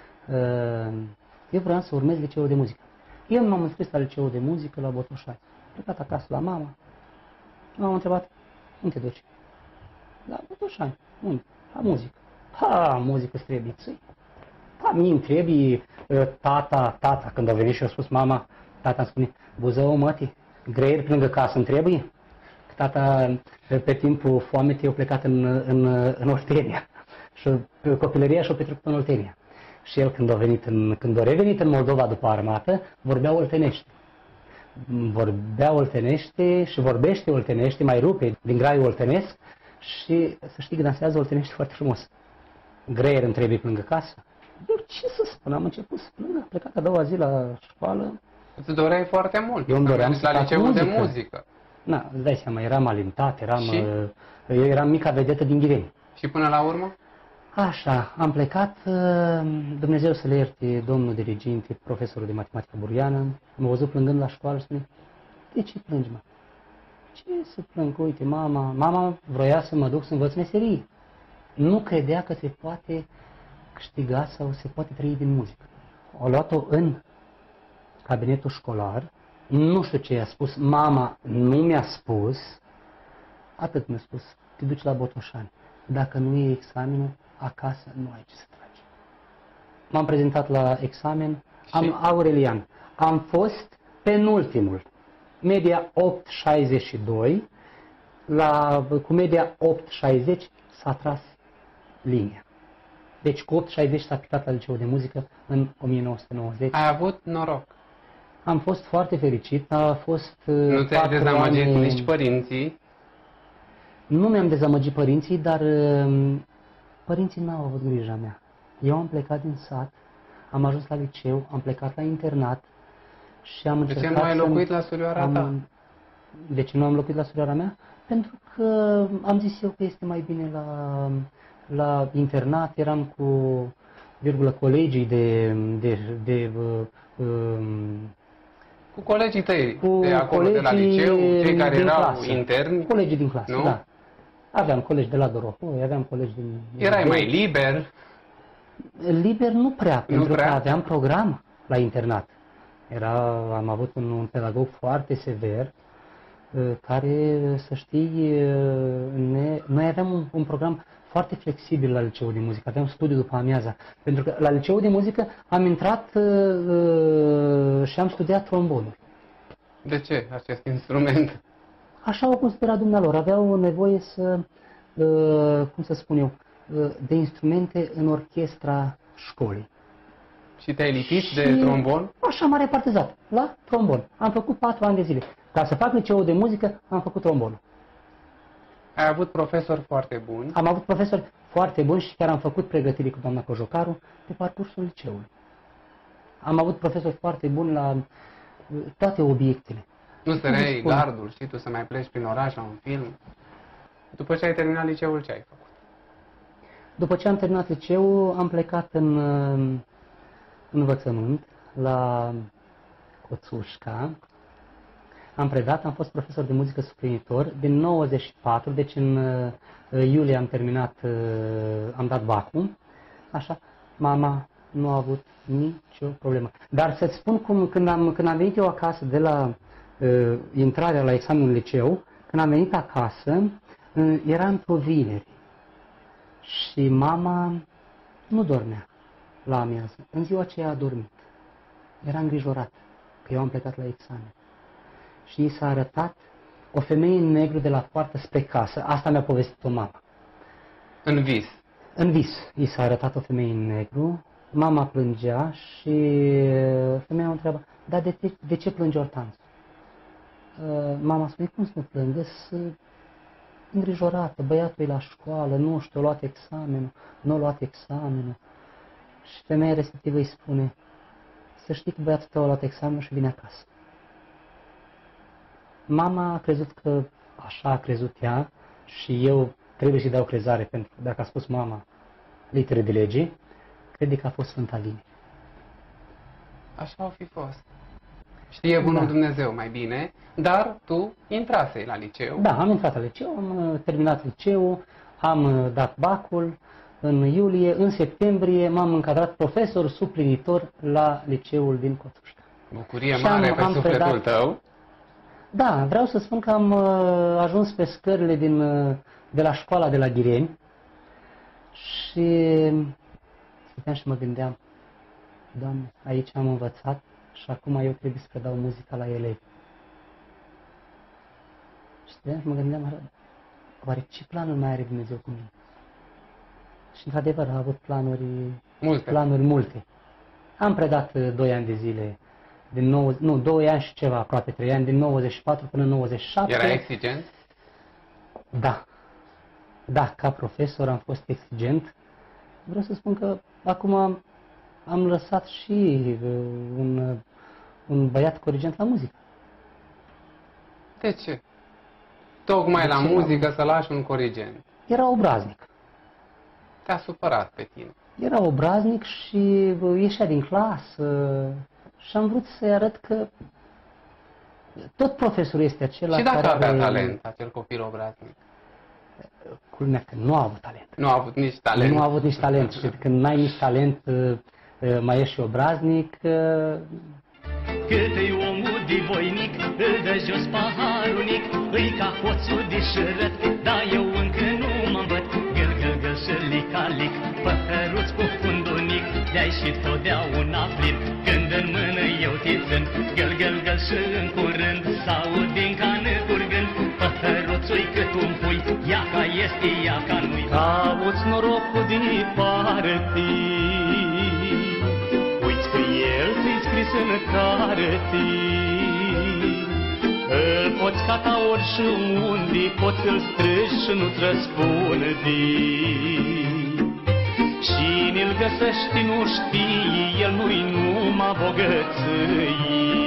Eu vreau să urmez liceul de muzică. Eu m-am înscris la liceul de muzică la Botoșani. Am plecat acasă la mama. M-am întrebat, unde te duci? La Botoșani. Unde? La muzică. Ha, muzică îți trebuie ții. Da, mie îmi trebuie tata, tata, când a venit și a spus mama, tata îmi spune, Buzău, mătii, greier pe lângă casă îmi trebuie? Tata, pe timpul foametei, a plecat în, în, în Oltenia. Și copilăria și-a petrecut în Oltenia. Și el, când a, venit în, când a revenit în Moldova după armată, vorbea oltenește. Vorbea oltenește și vorbește oltenește, mai rupe din graiul oltenesc și, să știi, că dansează oltenește foarte frumos. Greier îmi trebuie pe lângă casă. Eu ce să spun, am început să plâng, am plecat a doua zi la școală. Îți doreai foarte mult. Eu îmi doream să la fac liceul muzică. de muzică. Na, îți dai seama, eram alintat, eram, Și? eu eram mica vedetă din Ghireni. Și până la urmă? Așa, am plecat, Dumnezeu să le ierte, domnul diriginte, profesorul de matematică buriană, m-a văzut plângând la școală și spune, de ce plângi, mă? Ce să plâng? Uite, mama, mama vroia să mă duc să învăț meserie. Nu credea că se poate câștiga sau se poate trăi din muzică. O luat-o în cabinetul școlar, nu știu ce i-a spus, mama nu mi-a spus, atât mi-a spus, te duci la Botoșani. Dacă nu e examenul, acasă nu ai ce să tragi. M-am prezentat la examen, am Aurelian. Am fost penultimul. Media opt virgulă șaizeci și doi, la, cu media opt virgulă șaizeci s-a tras linia. Deci cu opt virgulă șaizeci s-a picat la liceul de muzică în o mie nouă sute nouăzeci. Ai avut noroc. Am fost foarte fericit, a fost Nu ți-ai patru dezamăgit ani... nici părinții? Nu mi-am dezamăgit părinții, dar părinții n-au avut grija mea. Eu am plecat din sat, am ajuns la liceu, am plecat la internat și am De ce încercat nu ai să- locuit la surioara am- ta? De ce nu am locuit la surioara mea? Pentru că am zis eu că este mai bine la, la internat, eram cu virgulă colegii de, de, de, uh, um, Cu colegii tăi cu de acolo, de la colegii liceu, cei care din erau clasă. interni? Colegii din clasă, Nu? da. Aveam colegi de la Doropoi, aveam colegi din... Erai din- mai liber? Liber nu prea, pentru prea? că aveam program la internat. Era, am avut un, un pedagog foarte sever, uh, care, să știi, uh, ne, noi aveam un, un program foarte flexibil la liceul de muzică, aveam studiu după amiaza, pentru că la liceul de muzică am intrat uh, uh, și am studiat trombonul. De ce acest instrument? Așa au considerat dumnealor, aveau nevoie să, uh, cum să spun eu, uh, de instrumente în orchestra școlii. Și te-ai lipit Și de trombon? Așa m-am repartizat la trombon. Am făcut patru ani de zile. Ca să fac liceul de muzică, am făcut trombonul. Ai avut profesori foarte buni? Am avut profesori foarte buni și chiar am făcut pregătiri cu doamna Cojocaru pe parcursul liceului. Am avut profesori foarte buni la toate obiectele. Nu stăreai gardul, știi, tu să mai pleci prin oraș la un film? După ce ai terminat liceul, ce ai făcut? După ce am terminat liceul, am plecat în uh, învățământ la Coțușca. Am predat, am fost profesor de muzică suplinitor din nouăzeci și patru, deci în uh, iulie am terminat, uh, am dat bacul. Așa, mama nu a avut nicio problemă. Dar să-ți spun cum, când am, când am venit eu acasă de la uh, intrarea la examenul liceu, când am venit acasă, uh, era într-o vineri. Și mama nu dormea la amiază. În ziua aceea a dormit. Era îngrijorată că eu am plecat la examen. Și i s-a arătat o femeie în negru de la poartă spre casă. Asta mi-a povestit-o mama. În vis? În vis. I s-a arătat o femeie în negru. Mama plângea și femeia o întreabă, dar de, te, de ce plânge Hortanț? Uh, mama spune, cum să nu plângă? Sunt îngrijorată, băiatul e la școală, nu știu, a luat examenul, nu a luat examenul. Și femeia respectivă îi spune, să știi că băiatul tău a luat examenul și vine acasă. Mama a crezut că așa a crezut ea și eu trebuie să-i dau crezare, pentru că dacă a spus mama litere de lege, crede că a fost Sfânta Linie. Așa o fi fost. Știe bunul da. Dumnezeu mai bine, dar tu intrasei la liceu. Da, am intrat la liceu, am terminat liceul, am dat bacul în iulie, în septembrie m-am încadrat profesor suplinitor la liceul din Coțușca. Bucurie mare am, pe am sufletul predat... tău. Da, vreau să spun că am uh, ajuns pe scările din, uh, de la școala de la Ghireni și stăteam și mă gândeam, Doamne, aici am învățat și acum eu trebuie să predau muzica la elevi. Și stăteam și mă gândeam, oare ce planuri mai are Dumnezeu cu mine? Și într-adevăr a avut planuri multe. planuri multe. Am predat uh, doi ani de zile. Din nou, nu, doi ani și ceva, aproape trei ani, din nouăzeci și patru până în nouăzeci și șapte. Era exigent? Da. Da, ca profesor am fost exigent. Vreau să spun că acum am, am lăsat și un, un băiat corigent la muzică. De ce? Tocmai de la ce muzică am... să lași un corigent. Era obraznic. Te-a supărat pe tine. Era obraznic și ieșea din clasă. Și am vrut să-i arăt că tot profesorul este acela care... Și dacă care avea are... talent, acel copil obraznic? Culmea că nu a avut talent. Nu a avut nici talent. Nu a avut nici talent. Și când n-ai nici talent, mai ești și obraznic. Cât-i omul divoinic, îl dă jos paharunic, îi ca hoțul de șărăt, dar eu încă nu mă văd. Găl, găl, găl, șălic-alic, păhăruț cu fundunic, de-ai și totdeauna plin, când în mână eu te țin. Găl, găl, găl, și în curând, s-aud din cană curgând, păhăruț-ui cât un pui, ia ca este, ia ca nu-i. Cauți norocul din partii, uiți că el ți-i scris în cartii. Îl poți cata ori și unde, poți să-l strâși și nu-ți răspunde. Și ni-l găsești, nu știi, el nu-i numai bogății.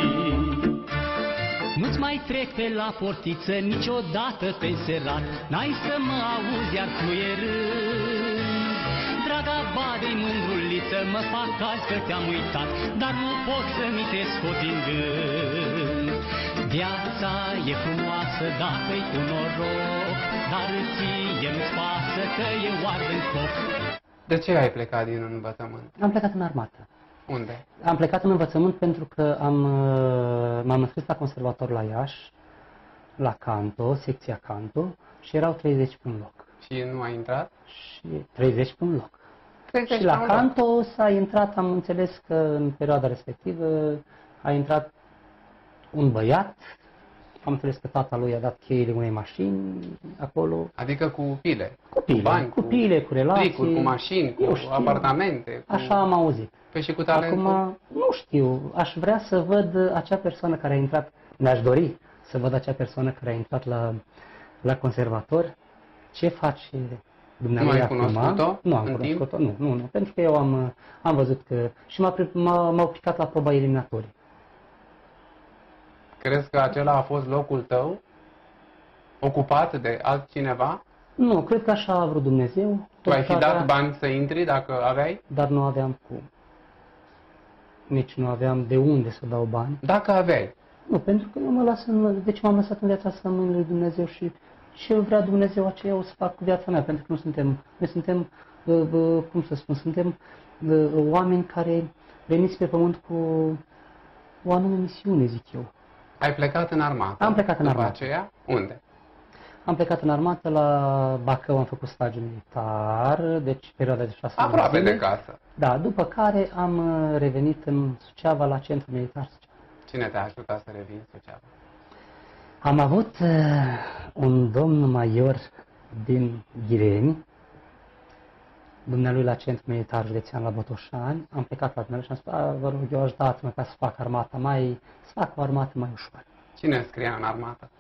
Nu-ți mai trec pe la portiță niciodată pe serat, n-ai să mă auzi iar fluierând. Draga badei mândruliță, mă fac azi că te-am uitat, dar nu pot să mi te scot din gând. Viața e frumoasă dacă-i cu noroc, dar ție nu-ți pasă că e ard în foc. De ce ai plecat din învățământ? Am plecat în armată. Unde? Am plecat în învățământ pentru că am, m-am înscris la conservator la Iași, la canto, secția canto, și erau treizeci pe un loc. Și nu ai intrat? Și treizeci pe un loc. treizeci și la canto s-a intrat, am înțeles că în perioada respectivă a intrat un băiat am înțeles că tata lui a dat cheile unei mașini acolo. Adică cu pile? Cu pile, cu bani, cu, pile, cu relații. Plicuri, cu mașini, cu știu. apartamente. Cu... Așa am auzit. Păi și cu talentul? Acum, nu știu, aș vrea să văd acea persoană care a intrat, mi-aș dori să văd acea persoană care a intrat la, la conservator, ce face dumneavoastră. Nu ai cunoscut-o? Nu am cunoscut-o, nu, nu, nu, pentru că eu am, am văzut că și m-a, m-a, m-au picat la proba eliminatorie. Crezi că acela a fost locul tău? Ocupat de altcineva? Nu, cred că așa a vrut Dumnezeu. Tu ai fi avea, dat bani să intri dacă aveai? Dar nu aveam cum. Nici nu aveam de unde să dau bani. Dacă aveai? Nu, pentru că eu mă las în... Deci m-am lăsat în viața asta în mâinile lui Dumnezeu și ce vrea Dumnezeu aceea o să fac cu viața mea, pentru că nu suntem... Noi suntem, uh, uh, cum să spun, suntem uh, oameni care veniți pe pământ cu o anume misiune, zic eu. Ai plecat în armată? Am plecat în După armată. aceea, unde? Am plecat în armată, la Bacău am făcut stagiu militar, deci perioada de șase ani. Aproape de casă. Da, după care am revenit în Suceava la centru militar Suceava. Cine te-a ajutat să revii în Suceava? Am avut uh, un domn major din Ghireni, dumnealui la centru militar județean la Botoșani. Am plecat la dumnealui și am spus, a, vă rog, eu ajutați-mă ca să fac armata mai, să fac o armată mai ușoară. Cine scria în armată?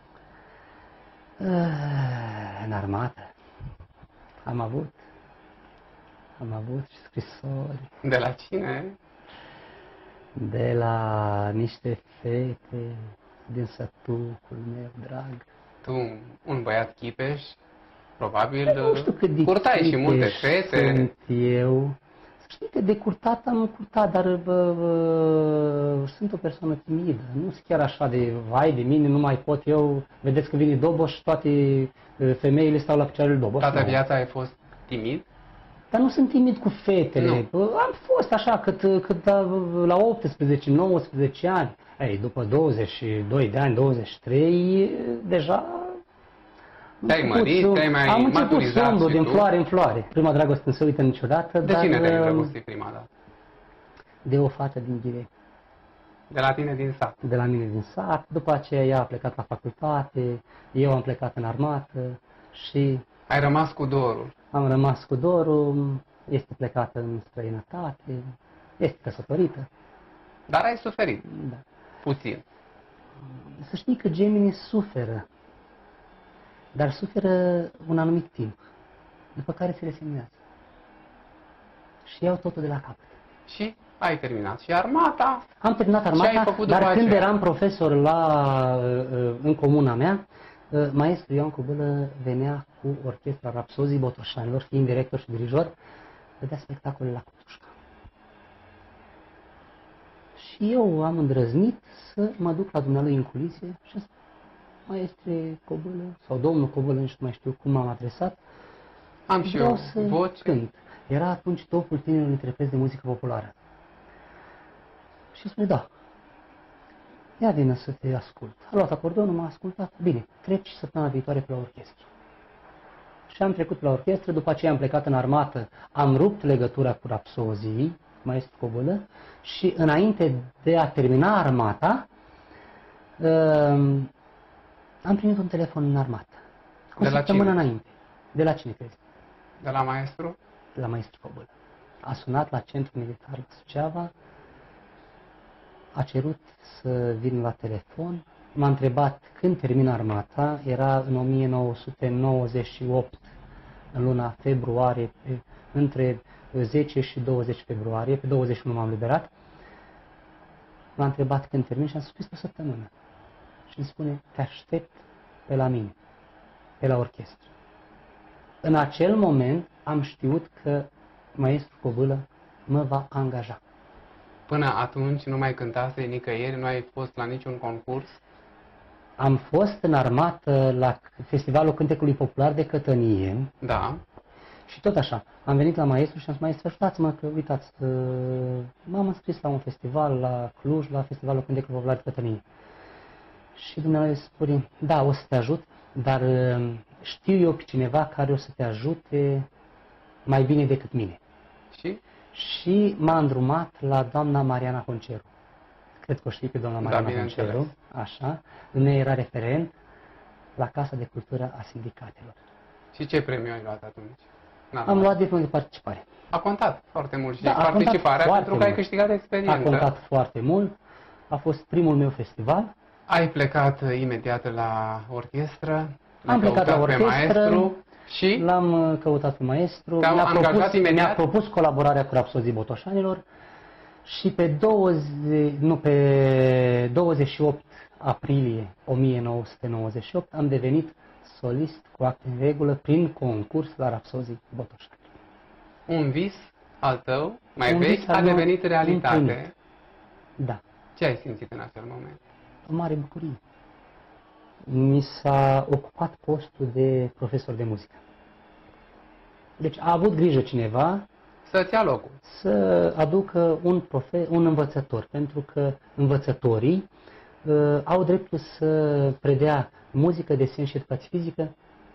În armată am avut, am avut și scrisori. De la cine? De la niște fete din sătucul meu drag. Tu, un băiat chipeș, probabil nu știu cât de curtai și multe fete. Sunt eu. Știi că de curtat am curtat, dar bă, bă, sunt o persoană timidă. Nu sunt chiar așa de vai de mine, nu mai pot eu. Vedeți că vine Doboș și toate femeile stau la picioarele Doboș. Toată viața ai fost timid? Dar nu sunt timid cu fetele. Nu. Am fost așa cât, cât la optsprezece nouăsprezece ani. Ei, după douăzeci și doi de ani, douăzeci și trei, deja... Te-ai mărit, te-ai mai am început sombru, din tu? floare în floare. Prima dragoste nu se uită niciodată. De dar, cine te-ai îndrăgostit prima dată? De o fată din Ghirei. De la tine din sat? De la mine din sat. După aceea ea a plecat la facultate, eu am plecat în armată și... Ai rămas cu dorul? Am rămas cu dorul, este plecată în străinătate, este căsătorită. Dar ai suferit? Da. Puțin. Să știi că gemenii suferă, dar suferă un anumit timp, după care se resemnează. Și iau totul de la capăt. Și ai terminat și armata? Am terminat armata, dar când aceea? eram profesor la, în comuna mea, maestru Ioan Cobâlă venea cu orchestra Rapsozii Botoșanilor, fiind director și dirijor, vedea spectacole la Cotușca. Și eu am îndrăznit să mă duc la dumnealui în culise și am spus, maestre Cobâlă, sau domnul Cobâlă, nu mai știu cum m-am adresat, am și eu să voce. Cânt. Era atunci topul tinerilor interpreți de muzică populară. Și spune, da, ia vină să te ascult. A luat acordeonul, m-a ascultat. Bine, treci săptămâna viitoare pe la orchestră. Și am trecut la orchestră, după aceea am plecat în armată, am rupt legătura cu Rapsozii, maestru Cobâlă, și înainte de a termina armata, uh, am primit un telefon în armată. Cu o săptămână înainte. De la cine crezi? De la maestru? De la maestru Cobâlă. A sunat la centru militar la Suceava, a cerut să vin la telefon, m-a întrebat când termin armata, era în o mie nouă sute nouăzeci și opt, în luna februarie, între zece și douăzeci februarie, pe douăzeci și unu m-am liberat, m-a întrebat când termin și am spus pe o săptămână. Și îmi spune, te aștept pe la mine, pe la orchestră. În acel moment am știut că maestru Cobâlă mă va angaja. Până atunci nu mai cântase nicăieri, nu ai fost la niciun concurs? Am fost în armată la Festivalul Cântecului Popular de Cătănie. Da. Și tot așa, am venit la maestru și am zis, maestru, ajutați-mă că, uitați, m-am înscris la un festival la Cluj, la Festivalul Cântecului Popular de Cătănie. Și dumneavoastră spune, da, o să te ajut, dar știu eu pe cineva care o să te ajute mai bine decât mine. Și? Și m-a îndrumat la doamna Mariana Conceru, cred că o știi pe doamna Da, Mariana bineînțeles. Honceru, așa, dumneavoastră era referent la Casa de Cultură a Sindicatelor. Și ce premiu ai luat atunci? N-am Am luat diplomă de participare. A contat foarte mult și Da, a contat participarea foarte pentru că ai mult. câștigat experiență. A contat foarte mult, a fost primul meu festival. Ai plecat uh, imediat la orchestră, l-ai Am plecat la căutat pe orchestră, maestru și l-am uh, căutat pe maestru, te-au mi-a angajat propus, imediat? mi-a propus colaborarea cu Rapsozii Botoșanilor și pe, douăzeci, nu, pe douăzeci și opt aprilie o mie nouă sute nouăzeci și opt am devenit solist cu acte în regulă prin concurs la Rapsozii Botoșani. un vis al tău, mai Un vechi, vis al a meu devenit realitate. împlinit. Da. Ce ai simțit în acel moment? O mare bucurie. Mi s-a ocupat postul de profesor de muzică. Deci a avut grijă cineva să-ți ia locul, să aducă un, profe, un învățător, pentru că învățătorii uh, au dreptul să predea muzică, desen și educație fizică,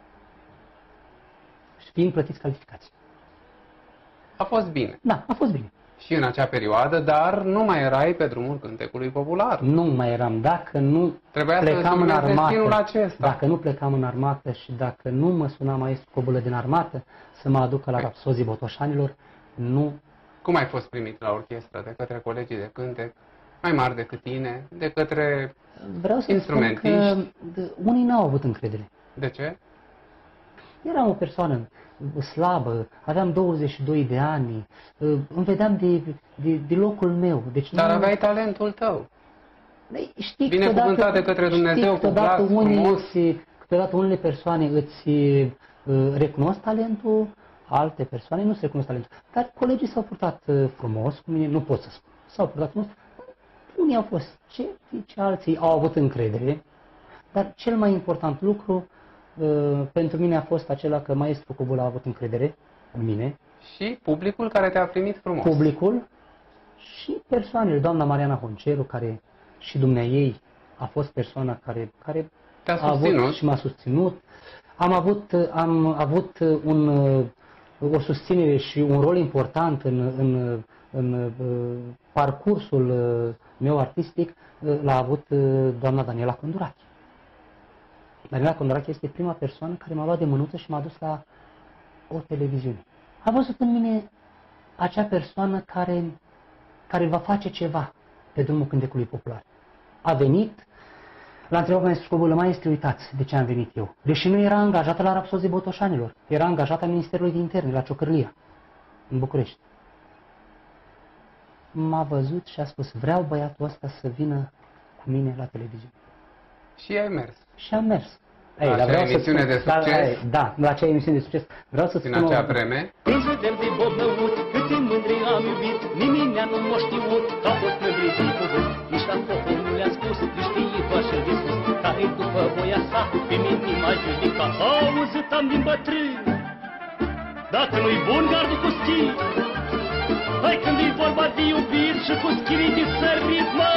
fiind plătiți calificații. A fost bine. Da, a fost bine. Și în acea perioadă, dar nu mai erai pe drumul cântecului popular. Nu mai eram. Dacă nu Trebuia să plecam în urmezi destinul armată, acesta. dacă nu plecam în armată și dacă nu mă suna maestru Cobulă din armată să mă aducă la Rapsozii Botoșanilor, nu. Cum ai fost primit la orchestră de către colegii de cântec, mai mari decât tine, de către Vreau să instrumentiști? spun că de- unii n-au avut încredere. De ce? Eram o persoană slabă, aveam douăzeci și doi de ani, îmi vedeam de, de, de locul meu. Deci Dar nu, aveai talentul tău. știi, Binecuvântat câteodată- de către Dumnezeu, știi, cu câteodată glas unii frumos. îți, câteodată unele persoane îți uh, recunosc talentul, alte persoane nu îți recunosc talentul. Dar colegii s-au purtat uh, frumos cu mine, nu pot să spun. S-au purtat frumos. Unii au fost sceptici, alții au avut încredere. Dar cel mai important lucru uh, pentru mine a fost acela că maestru Cobul a avut încredere în mine. Și publicul care te-a primit frumos. Publicul și persoanele, doamna Mariana Honceru, care și dumneaei a fost persoana care, care Te-a a avut susținut. și m-a susținut. Am avut, am avut un, o susținere și un rol important în, în, în uh, parcursul uh, meu artistic, uh, l-a avut uh, doamna Daniela Condurache. Daniela Condurache este prima persoană care m-a luat de mânuță și m-a dus la o televiziune. A văzut în mine acea persoană care, care va face ceva pe drumul cântecului popular. A venit, l-a întrebat maestru Cobulă, maestru, uitați de ce am venit eu. Deși nu era angajată la Rapsozii Botoșanilor, era angajată la Ministerul de Interne, la Ciocârlia, în București. M-a văzut și a spus, vreau băiatul ăsta să vină cu mine la televiziune. Și ai mers. Și am mers. La acea dar vreau să emisiune spun- de succes? Da, da, la acea emisiune de succes. Vreau să Din spun acea o- vreme? Când suntem de bobnăut, câți mândri am iubit, nimeni nu m-a știut, că au fost mândri din cuvânt. Nici la focul nu le-a spus, nici știitoar și-l discus, care după voia sa, pe mine m-a judicat. Auzit am din bătrân, dacă nu-i bun gardul cu schi, hai când e vorba de iubit și cu schirii de sărit, mă!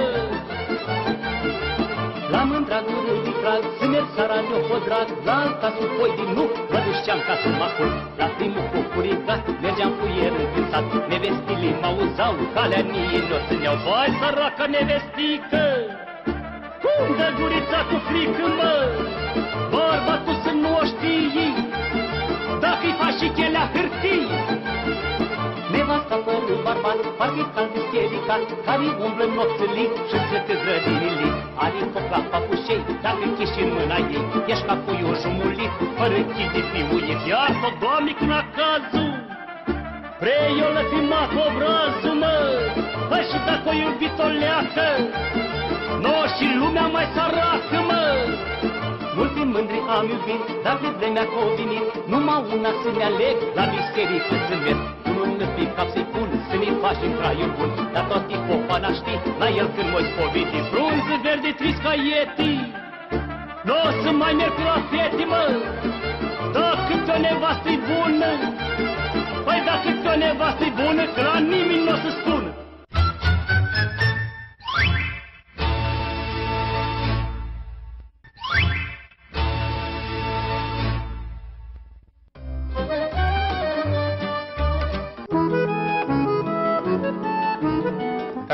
La mândra gură de trag, să merg țara de-o podrag, la alta supoi din nu, mă dușeam ca să mă acul. La primul cucurigat, mergeam cu el încântat, nevestile m-auzau, calea nie n-o țineau. Vai, săraca nevestică, cum dă gurița cu frică, mă? Bărbatul să nu o știi, dacă-i faci și chelea hârtii. Nevasta fără bărbat, parcă-i cald istericat, care umblă nopțălii și țăcă grădinile. Are foc la papușei, dacă chiși în mâna ei, ești ca puiul jumulit, fără chii de piuit. Iar tot, Doamne, când acazul, preiul lătimat obrazul, mă, bă, și dacă o iubit-o leacă, no, și lumea mai săracă, mă. Mulți mândri am iubit, dar de vremea că o venit, numai una să-mi aleg, la biserică să merg. Unul pe cap să-i pun, să ne facem traiul bun, dar toate popa n-a ști, la el când m-o spoviti. Frunză verde trist ca ieti, n-o să mai merg pe la fete, mă. Dacă ți-o nevastă-i bună, păi dacă ți-o nevastă-i bună, că la nimeni n-o să spună.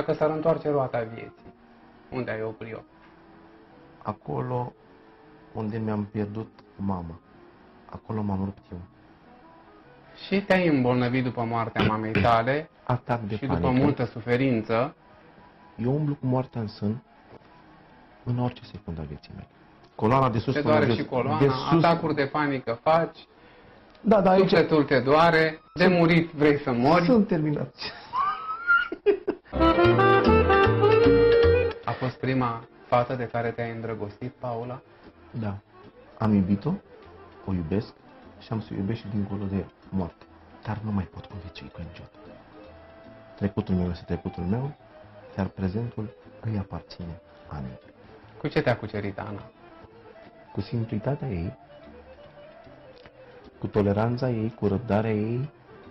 Dacă s-ar întoarce roata vieții, unde ai oprit-o? Acolo unde mi-am pierdut mama. Acolo m-am rupt eu. Și te-ai îmbolnăvit după moartea mamei tale Atac de și panică. după multă suferință. Eu umblu cu moartea în sân în orice secundă a vieții mele. Coloana de sus Te până doare de, și coloana, de sus. atacuri de panică faci, Da, da, aici sufletul te doare, de murit vrei să mori. sunt terminat. A fost prima fată de care te-ai îndrăgostit, Paula? Da. Am iubit-o, o iubesc și am să o iubesc și dincolo de moarte. Dar nu mai pot conviețui cu ea niciodată. Trecutul meu este trecutul meu, iar prezentul îi aparține Anei. Cu ce te-a cucerit Ana? Cu simplitatea ei, cu toleranța ei, cu răbdarea ei,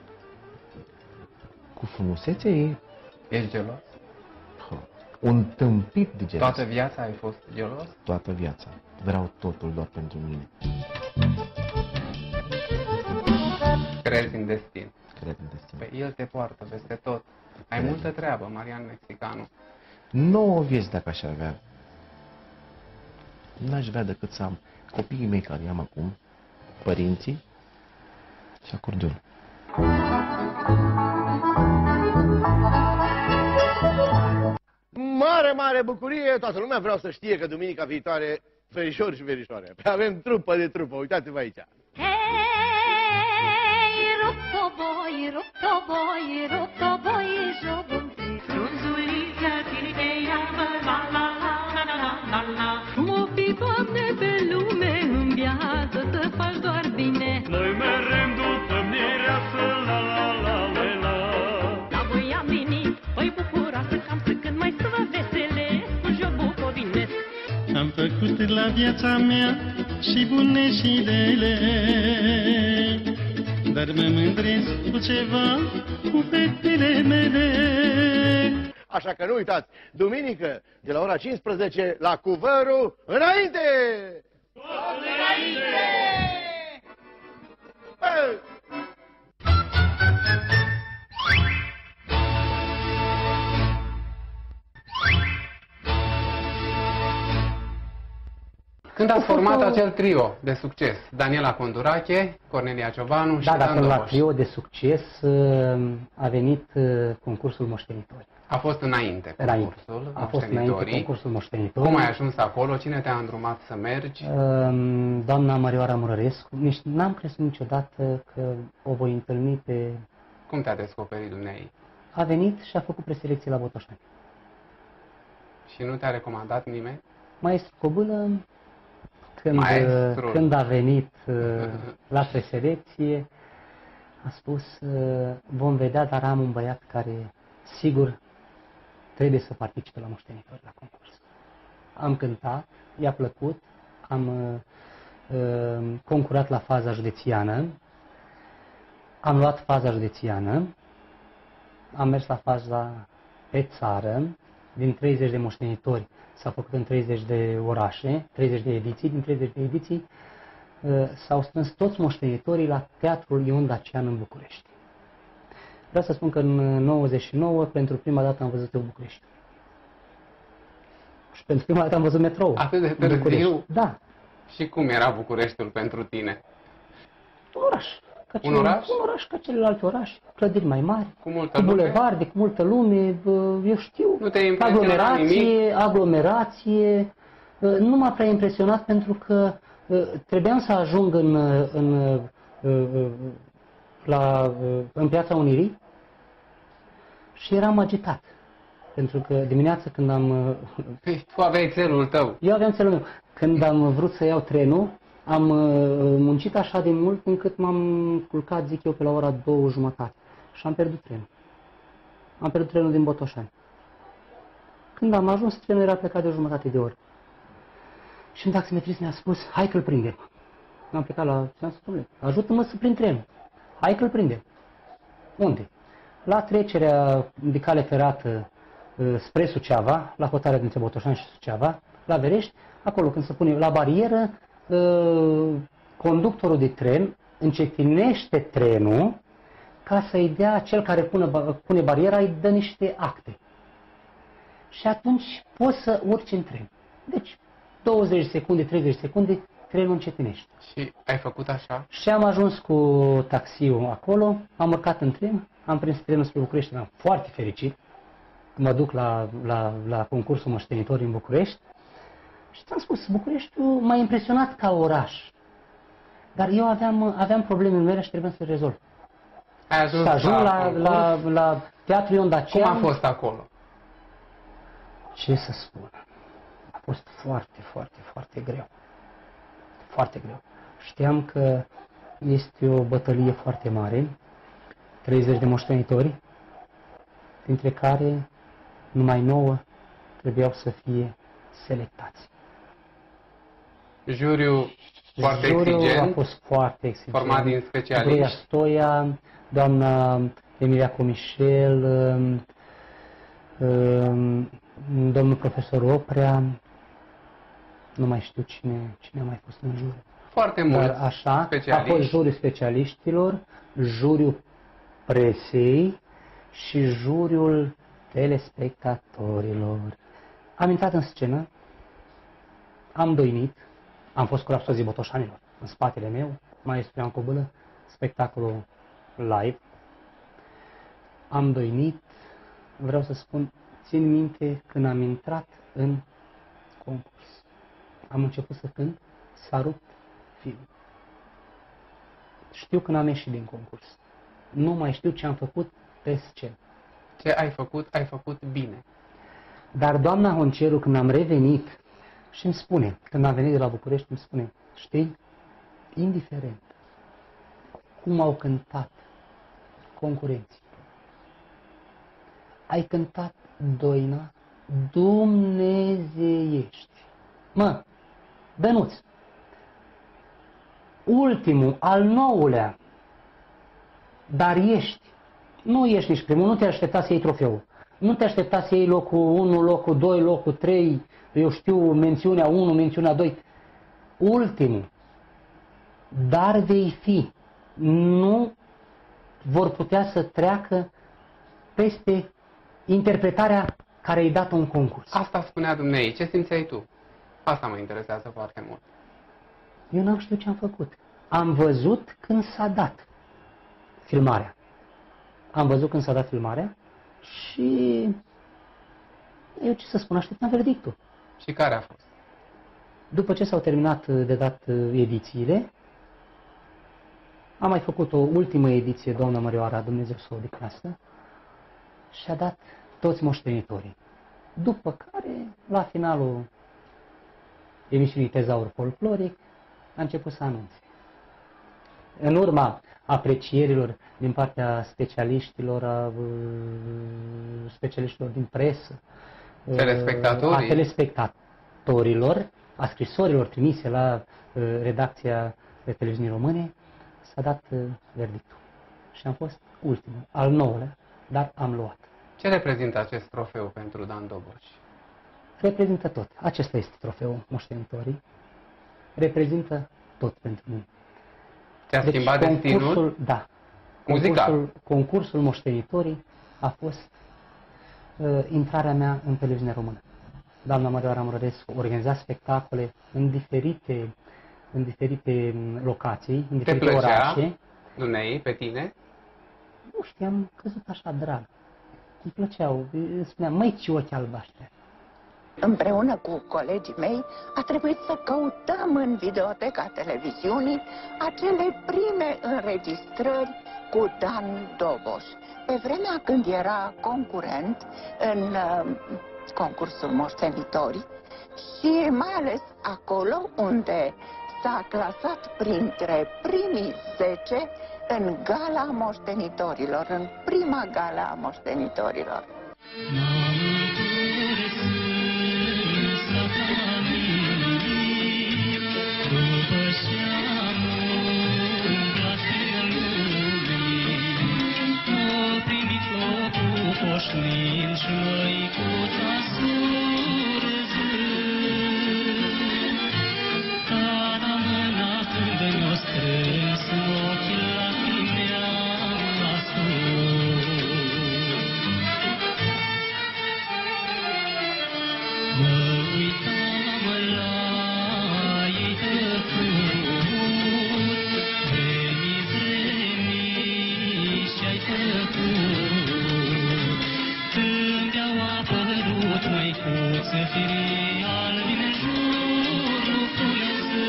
cu frumusețea ei. Ești gelos? Un tâmpit de gelos. Toată viața ai fost gelos? Toată viața. Vreau totul doar pentru mine. Crezi în destin? Cred în destin. Păi el te poartă peste tot. Ai Cred. multă treabă, Marian Mexicanu. Nouă vieți dacă aș avea. N-aș vrea decât să am copiii mei care i-am acum, părinții și acordeonul. Mare, mare bucurie, toată lumea vreau să știe că duminica viitoare, ferișori și verișoare, avem trupă de trupă, uitați-vă aici. Hei, ruptoboi, ruptoboi, ruptoboi, jobunte. Frunzulița tine te iarmă, la la la la la la la. O fi, Doamne, pe lume în viață să faci doar bine. Noi merem după mireasă, la la la la la. La voi am venit, păi bucuroasă cam să când mai să vă vesele, cu jobul covinesc. Am făcut la viața mea și bune și rele, dar mă mândresc cu ceva, cu fetele mele. Așa că nu uitați, duminică, de la ora cincisprezece, la Cuvărul, înainte! Tot înainte! Hey! Când ați format acel trio de succes, Daniela Condurache, Cornelia Ciobanu și Da, Dan dacă la Doboș, trio de succes a venit concursul Moștenitori. a fost înainte Înainte. concursul A fost înainte Moștenitorii. concursul Moștenitori. Cum ai ajuns acolo? Cine te-a îndrumat să mergi? Doamna Mărioara Murărescu. Nici n-am crezut niciodată că o voi întâlni pe... Cum te-a descoperit dumneai? A venit și a făcut preselecție la Botoșani. Și nu te-a recomandat nimeni? Maestru Cobână, când, Maestrul. când a venit la preselecție, a spus, vom vedea, dar am un băiat care sigur trebuie să participe la Moștenitori, la concurs. Am cântat, i-a plăcut, am uh, concurat la faza județiană, am luat faza județiană, am mers la faza pe țară, din treizeci de moștenitori s-au făcut în treizeci de orașe, treizeci de ediții, din treizeci de ediții uh, s-au strâns toți moștenitorii la Teatrul Ion Dacian în București. Vreau să spun că în nouăzeci și nouă, pentru prima dată am văzut eu București. Și pentru prima dată am văzut metrou. Atât de târziu? Da. Și cum era Bucureștiul pentru tine? Un oraș. Ca Un oraș? Un oraș ca celelalte orașe, clădiri mai mari, cu, multă cu lume? bulevarde, cu multă lume, eu știu, nu te-a impresionat aglomerație, nimic? aglomerație. Nu m-a prea impresionat pentru că trebuiam să ajung în, în, la, în Piața Unirii și eram agitat. Pentru că dimineața când am... Păi, tu aveai țelul tău. Eu aveam țelul meu. Când am vrut să iau trenul, am muncit așa de mult încât m-am culcat, zic eu, pe la ora două jumătate. Și am pierdut trenul. Am pierdut trenul din Botoșani. Când am ajuns, trenul era plecat de o jumătate de oră. Și un taximetrist mi-a spus, hai că-l prindem. Am plecat la... Ajută-mă să prind trenul. Hai că-l prindem. Unde? La trecerea de cale ferată spre Suceava, la hotarea dintre Botoșani și Suceava, la Verești, acolo când se pune la barieră, conductorul de tren încetinește trenul ca să-i dea, cel care pune, pune bariera, îi dă niște acte. și atunci poți să urci în tren. Deci douăzeci de secunde, treizeci de secunde, trenul încetinește. Și ai făcut așa? Și am ajuns cu taxiul acolo, am urcat în tren, am prins trenul spre București, eram foarte fericit. Mă duc la, la, la concursul moștenitori în București și ți-am spus, Bucureștiul m-a impresionat ca oraș. Dar eu aveam, aveam probleme mele și trebuia să le rezolv. Ai ajuns să ajung la, la, la, la, la Teatrul Ion Dacian. Cum a fost acolo? Ce să spun? A fost foarte, foarte, foarte greu. Foarte greu. Știam că este o bătălie foarte mare, treizeci de moștenitori, dintre care numai nouă trebuiau să fie selectați. Juriu foarte Juriul exigent, a fost foarte exigent. format din specialiști. Andreea Stoia, doamna Emilia Comișel, um, um, domnul profesor Oprea, nu mai știu cine, cine a mai fost în juriu. Foarte mulți Dar așa, specialiști. a fost juriul specialiștilor, juriul presei și juriul telespectatorilor. Am intrat în scenă, am doinit, am fost cu Rapsozii Botoșanilor în spatele meu, Maestru Ioan Cobâlă, spectacolul live. Am doinit, vreau să spun, țin minte când am intrat în concurs. Am început să cânt, s-a rupt filmul. Știu când am ieșit din concurs. Nu mai știu ce am făcut pe scenă. Ce ai făcut, ai făcut bine. Dar doamna Honceru, când am revenit, și îmi spune, când am venit de la București, îmi spune, știi, indiferent cum au cântat concurenții, ai cântat doina dumnezeiești. Mă, Dănuț, ultimul, al nouălea, dar ești, nu ești nici primul, nu te aștepta să iei trofeul. Nu te aștepta să iei locul unu, locul doi, locul trei, eu știu, mențiunea unu, mențiunea doi. Ultimul. Dar vei fi. Nu vor putea să treacă peste interpretarea care ai dat un concurs. Asta spunea dumnei. Ce simțeai tu? Asta mă interesează foarte mult. Eu n-am știut ce am făcut. Am văzut când s-a dat filmarea. Am văzut când s-a dat filmarea și eu ce să spun, așteptam verdictul. Și care a fost? După ce s-au terminat de dat edițiile, am mai făcut o ultimă ediție, doamna Mărioara, Dumnezeu să o odihnească, și a dat toți moștenitorii. După care, la finalul emisiunii Tezaur Folcloric, a început să anunțe. În urma aprecierilor din partea specialiștilor, a specialiștilor din presă, telespectatorii. a telespectatorilor, a scrisorilor trimise la redacția de televiziunii române, s-a dat verdictul. Și am fost ultimul, al nouălea, dar am luat. Ce reprezintă acest trofeu pentru Dan Doboș? Reprezintă tot. Acesta este trofeul moștenitorii. Reprezintă tot pentru mine. Ți-a deci, schimbat destinul? Da. Muzical. Concursul, concursul moștenitorii a fost uh, intrarea mea în televiziunea română. Doamna Mărioara Murărescu organiza spectacole în diferite, în diferite locații, în diferite Te plăcea, orașe. dumnei, pe tine? Nu știu, am căzut așa drag. Îmi plăceau, îmi spuneam, măi, ce ochi albaștri. Împreună cu colegii mei a trebuit să căutăm în videoteca televiziunii acele prime înregistrări cu Dan Doboș. Pe vremea când era concurent în uh, concursul moștenitorii și mai ales acolo unde s-a clasat printre primii zece în gala moștenitorilor, în prima gala a moștenitorilor. Poșnin și măicuța surză, Cara mâna când mi-o strâns în ochi lacrimea ascult. micuțe firii albi în jur luptuleță.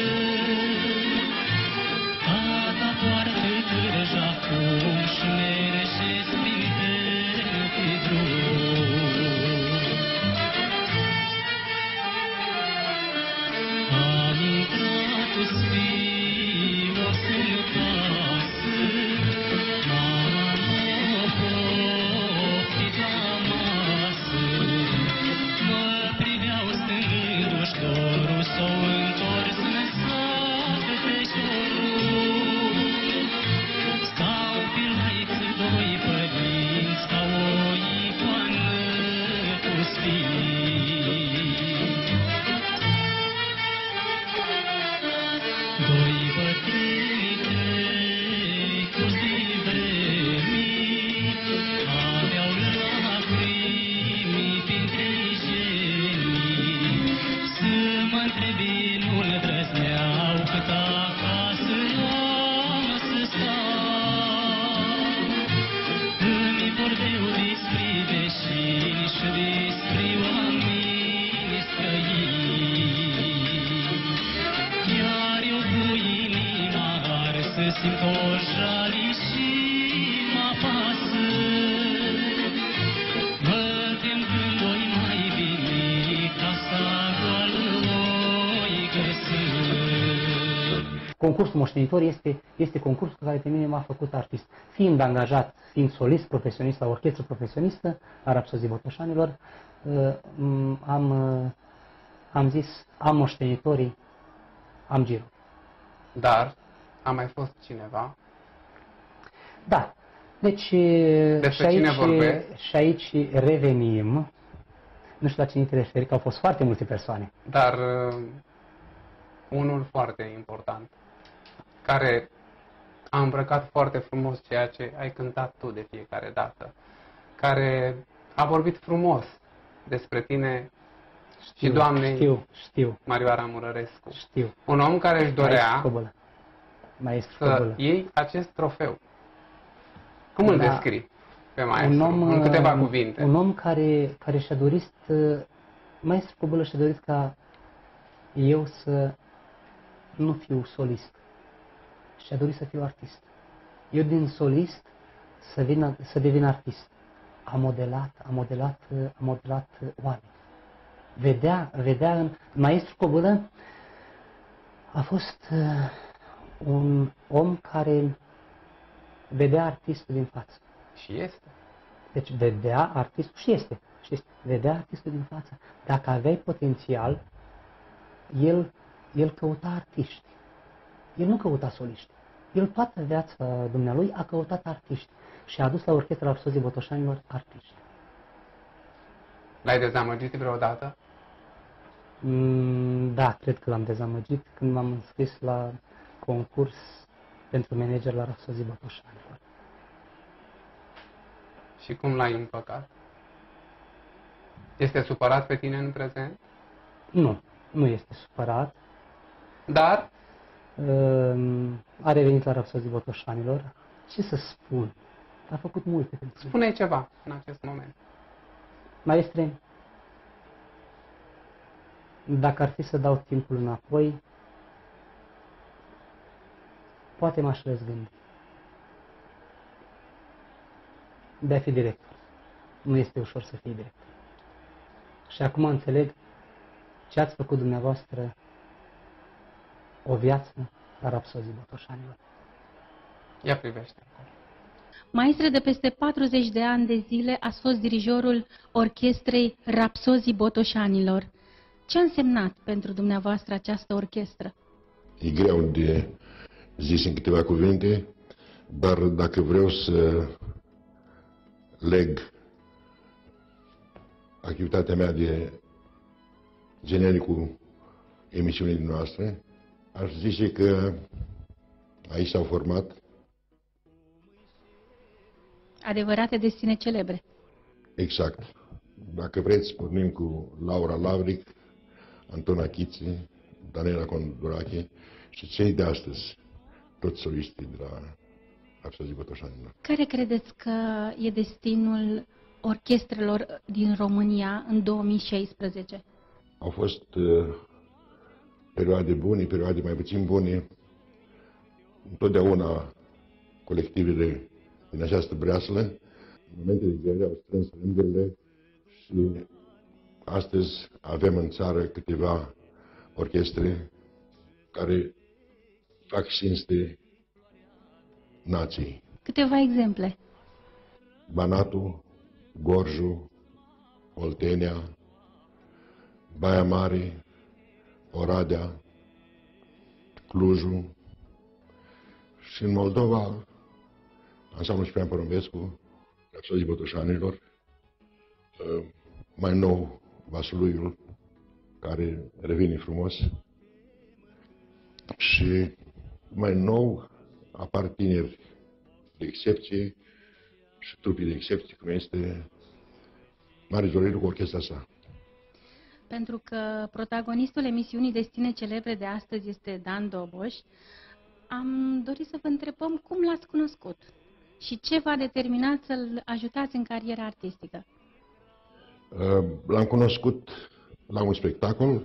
Tata poartă cârja acum și ne reșesc prin teren pe drum. Am intrat-o sfios în casă, mama m-a poftit la masă. Mă priveau stându-și dorul, s-o întors în sat peșorul. Stau pe laiță doi părinți, ca o icoană cu sfinți. Doi bătrâni, trei curzi vremii, aveau lacrimi printre genii. Să mă întrebi nu le drăzneau, cât acasă am să stau. Îmi vorbeu despre veșini și despre oameni străini. Iar eu cu inima arsă simt o jali și mă apasă. Mă tem când oi mai veni, casa goală oi găsă. Concursul Moștenitor este, este concursul care pe mine m-a făcut artist. Fiind angajat, fiind solist profesionist la orchestră profesionistă a Rapsozii Botoșanilor, am, am zis, am moștenitorii, am girul. Dar a mai fost cineva? Da. Deci, Despre și aici, cine vorbesc? și aici revenim. Nu știu la cine te referi, că au fost foarte multe persoane. Dar uh, unul foarte important, care a îmbrăcat foarte frumos ceea ce ai cântat tu de fiecare dată, care a vorbit frumos despre tine Știu, și doamnei știu, știu. Marioara Murărescu. Știu. Un om care își dorea Maestru Maestru să Cobălă. iei acest trofeu. Cum îl Da. descrii pe maestru, Un om, în câteva uh, cuvinte? Un om care, care și-a dorit, uh, Maestru Cobălă și-a dorit ca eu să nu fiu solist. Și-a dorit să fiu artist. Eu din solist să, vin, să devin artist. A modelat, a modelat, uh, a modelat uh, oameni. Vedea, vedea în... Maestru Cobălă a fost uh, un om care vedea artistul din față. Și este. Deci vedea artistul și este. Și este. Vedea artistul din față. Dacă aveai potențial, el, el căuta artiști. El nu căuta soliști. El toată viața dumnealui a căutat artiști. Și a adus la Orchestra Rapsozii Botoșanilor artiști. L-ai dezamăgit vreodată? Mm, da, cred că l-am dezamăgit când m-am înscris la concurs pentru manager la Rapsozii Botoșanilor. Și cum l-ai împăcat? Este supărat pe tine în prezent? Nu, nu este supărat. Dar? Uh, a revenit la Rapsozii Botoșanilor. Ce să spun? A făcut multe pentru mine. Spune ceva în acest moment. Maestre, dacă ar fi să dau timpul înapoi, poate m-aș răzgândi de a fi director. Nu este ușor să fii director. Și acum înțeleg ce ați făcut dumneavoastră o viață la Rapsozii Botoșanilor. Ia privește. Maestre, de peste patruzeci de ani de zile a fost dirijorul orchestrei Rapsozii Botoșanilor. Ce a însemnat pentru dumneavoastră această orchestră? E greu de zis în câteva cuvinte, dar dacă vreau să leg activitatea mea de genericul emisiunii noastre, aș zice că aici s-au format Adevărate destine celebre. exact. Dacă vreți, pornim cu Laura Lavric, Antona Chițe, Daniela Condurache și cei de astăzi, toți soliștii de la Rapsozii Botoșanilor. Care credeți că e destinul orchestrelor din România în două mii șaisprezece? Au fost uh, perioade bune, perioade mai puțin bune. Întotdeauna colectivele din această breaslă, în momente de grele, au strâns rândurile și astăzi avem în țară câteva orchestre care fac cinste nației. Câteva exemple. Banatul, Gorjul, Oltenia, Baia Mare, Oradea, Clujul și în Moldova ansamblul Ciprian Porumbescu, Rapsozii Botoșanilor, mai nou Vasuluiul, care revine frumos, și mai nou apar tineri de excepție și trupii de excepție, cum este Mare Zorilu cu orchestra sa. Pentru că protagonistul emisiunii Destine Celebre de astăzi este Dan Doboș, am dorit să vă întrebăm cum l-ați cunoscut și ce v-a determinat să-l ajutați în cariera artistică. L-am cunoscut la un spectacol.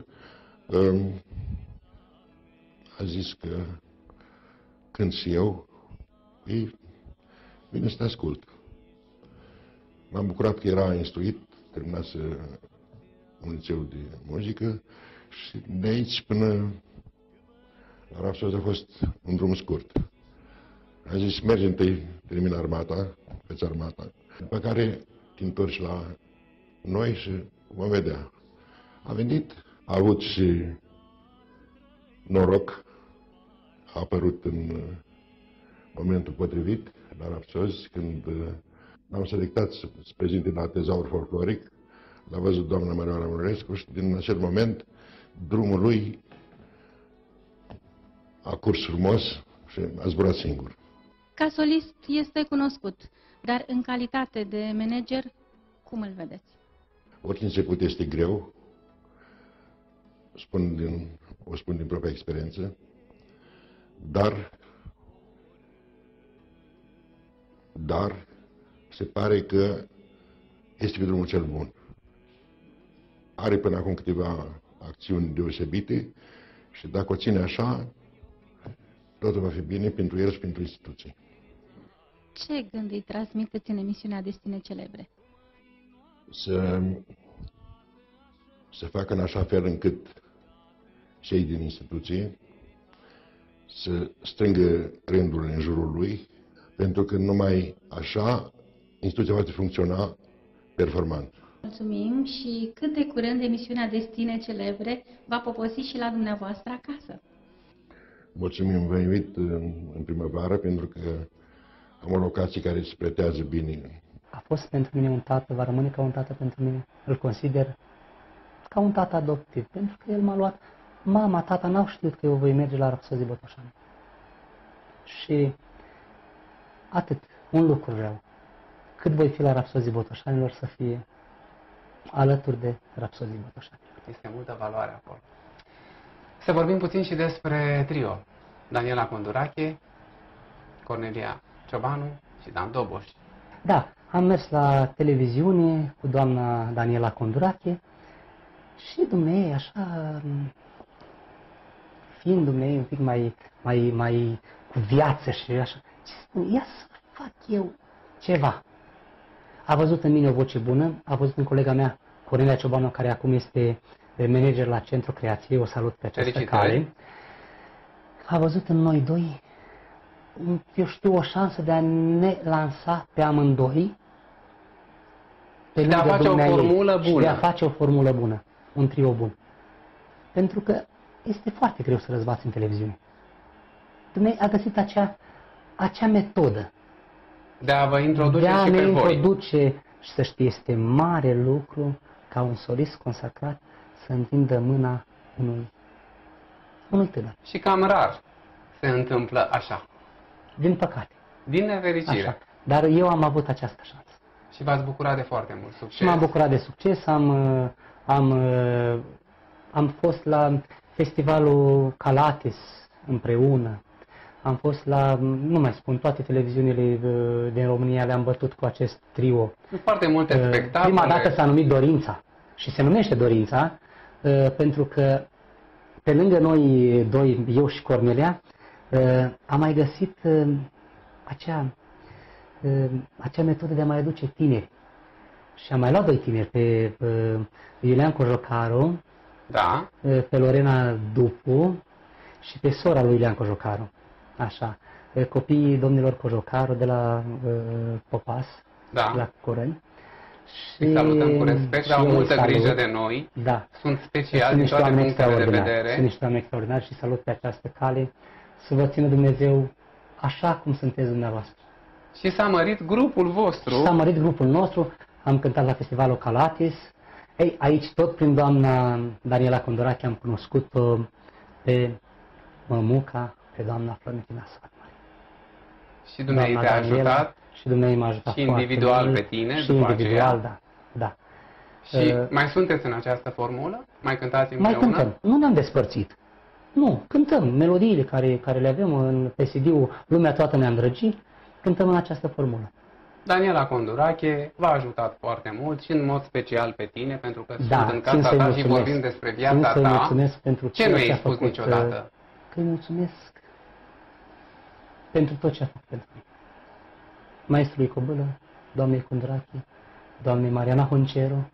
A zis că cânt și eu, e bine să te ascult. M-am bucurat că era instruit, terminase un liceu de muzică și de aici până la Rapsozi a fost un drum scurt. A zis, mergi întâi, termin armata, fă-ți armata, după care te întorci la noi și vom vedea. A venit, a avut și noroc, a apărut în momentul potrivit la Rapsozi, când m-am selectat să se prezinte la Tezaur Folcloric, l-a văzut doamna Marioara Mărescu și din acel moment drumul lui a curs frumos și a zburat singur. Ca solist este cunoscut, dar în calitate de manager, cum îl vedeți? Orice început este greu, spun din, o spun din propria experiență, dar, dar se pare că este pe drumul cel bun. Are până acum câteva acțiuni deosebite și dacă o ține așa, totul va fi bine pentru el și pentru instituții. Ce gând îi transmiteți în emisiunea Destine Celebre? Să, să facă în așa fel încât cei din instituție să strângă rândurile în jurul lui, pentru că numai așa instituția va funcționa performant. Mulțumim și cât de curând emisiunea Destine Celebre va poposi și la dumneavoastră acasă. Mulțumim, vă invit în, în primăvară pentru că am o locație care se pretează bine. A fost pentru mine un tată, va rămâne ca un tată pentru mine. Îl consider ca un tată adoptiv, pentru că el m-a luat. Mama, tata n-au știut că eu voi merge la Rapsozii Botoșani. Și atât, un lucru vreau. Cât voi fi la Rapsozii Botoșanilor, să fie alături de Rapsozii Botoșani. Este multă valoare acolo. Să vorbim puțin și despre trio. Daniela Condurache, Cornelia Ciobanu și Dan Doboș. Da, am mers la televiziune cu doamna Daniela Condurache și dumneei așa, fiind dumneei un pic mai, mai, mai cu viață și așa, ce spune, ia să fac eu ceva. A văzut în mine o voce bună, a văzut în colega mea, Cornelia Ciobanu, care acum este manager la Centrul Creației, o salut pe această Felicitări. cale. A văzut în noi doi, eu știu, o șansă de a ne lansa pe amândoi, pe de a lângă face o dumneaei, formulă și bună. de a face o formulă bună, un trio bun. Pentru că este foarte greu să răzbați în televiziune. Dumnezeu a găsit acea, acea metodă De a vă introduce de a și ne pe voi. introduce și să știi, este mare lucru ca un solist consacrat să întindă mâna unui, unui tânăr. Și cam rar se întâmplă așa. Din păcate. Din nefericire. Așa. Dar eu am avut această șansă. Și v-ați bucurat de foarte mult succes. Și m-am bucurat de succes. Am, am, am fost la festivalul Calates împreună. am fost la, nu mai spun, toate televiziunile din România le-am bătut cu acest trio. Sunt foarte multe spectacole. Prima dată s-a numit Dorința și se numește Dorința pentru că pe lângă noi doi, eu și Cornelia, am mai găsit acea, acea metodă de a mai aduce tineri. Și am mai luat doi tineri, pe Iulian Cojocaru, da. Pe Lorena Dupu și pe sora lui Iulian Cojocaru. Așa. Copiii domnilor Cojocaru de la uh, Popas, da. La Corăni. Și îi salutăm cu respect, au multă salut. grijă de noi. Da. Sunt speciali din toate punctele de vedere. Sunt niște oameni extraordinari și salut pe această cale. Să vă țină Dumnezeu așa cum sunteți dumneavoastră. Și s-a mărit grupul vostru. S-a mărit grupul nostru. Am cântat la festivalul Calatis. Ei, aici tot prin doamna Daniela Condorache am cunoscut-o pe mămuca, pe doamna Florentina Satmari. Și dumneavoastră te-a ajutat? Și dumneavoastră m-a ajutat și individual mult, pe tine, și după individual, aceea? da. da. Și uh, mai sunteți în această formulă? Mai cântați împreună? Mai cântăm. Nu ne-am despărțit. Nu, cântăm melodiile care, care le avem în pe C D-ul Lumea Toată Ne-a Îndrăgit, cântăm în această formulă. Daniela Condorache v-a ajutat foarte mult și în mod special pe tine, pentru că da, sunt în casa ta și vorbim despre viața ta. Mulțumesc pentru ce nu ai spus făcut, niciodată? Că îi mulțumesc pentru tot ce a făcut pentru mine. Maestrului Cobâlă, doamnei Condorache, doamnei Mariana Honcero,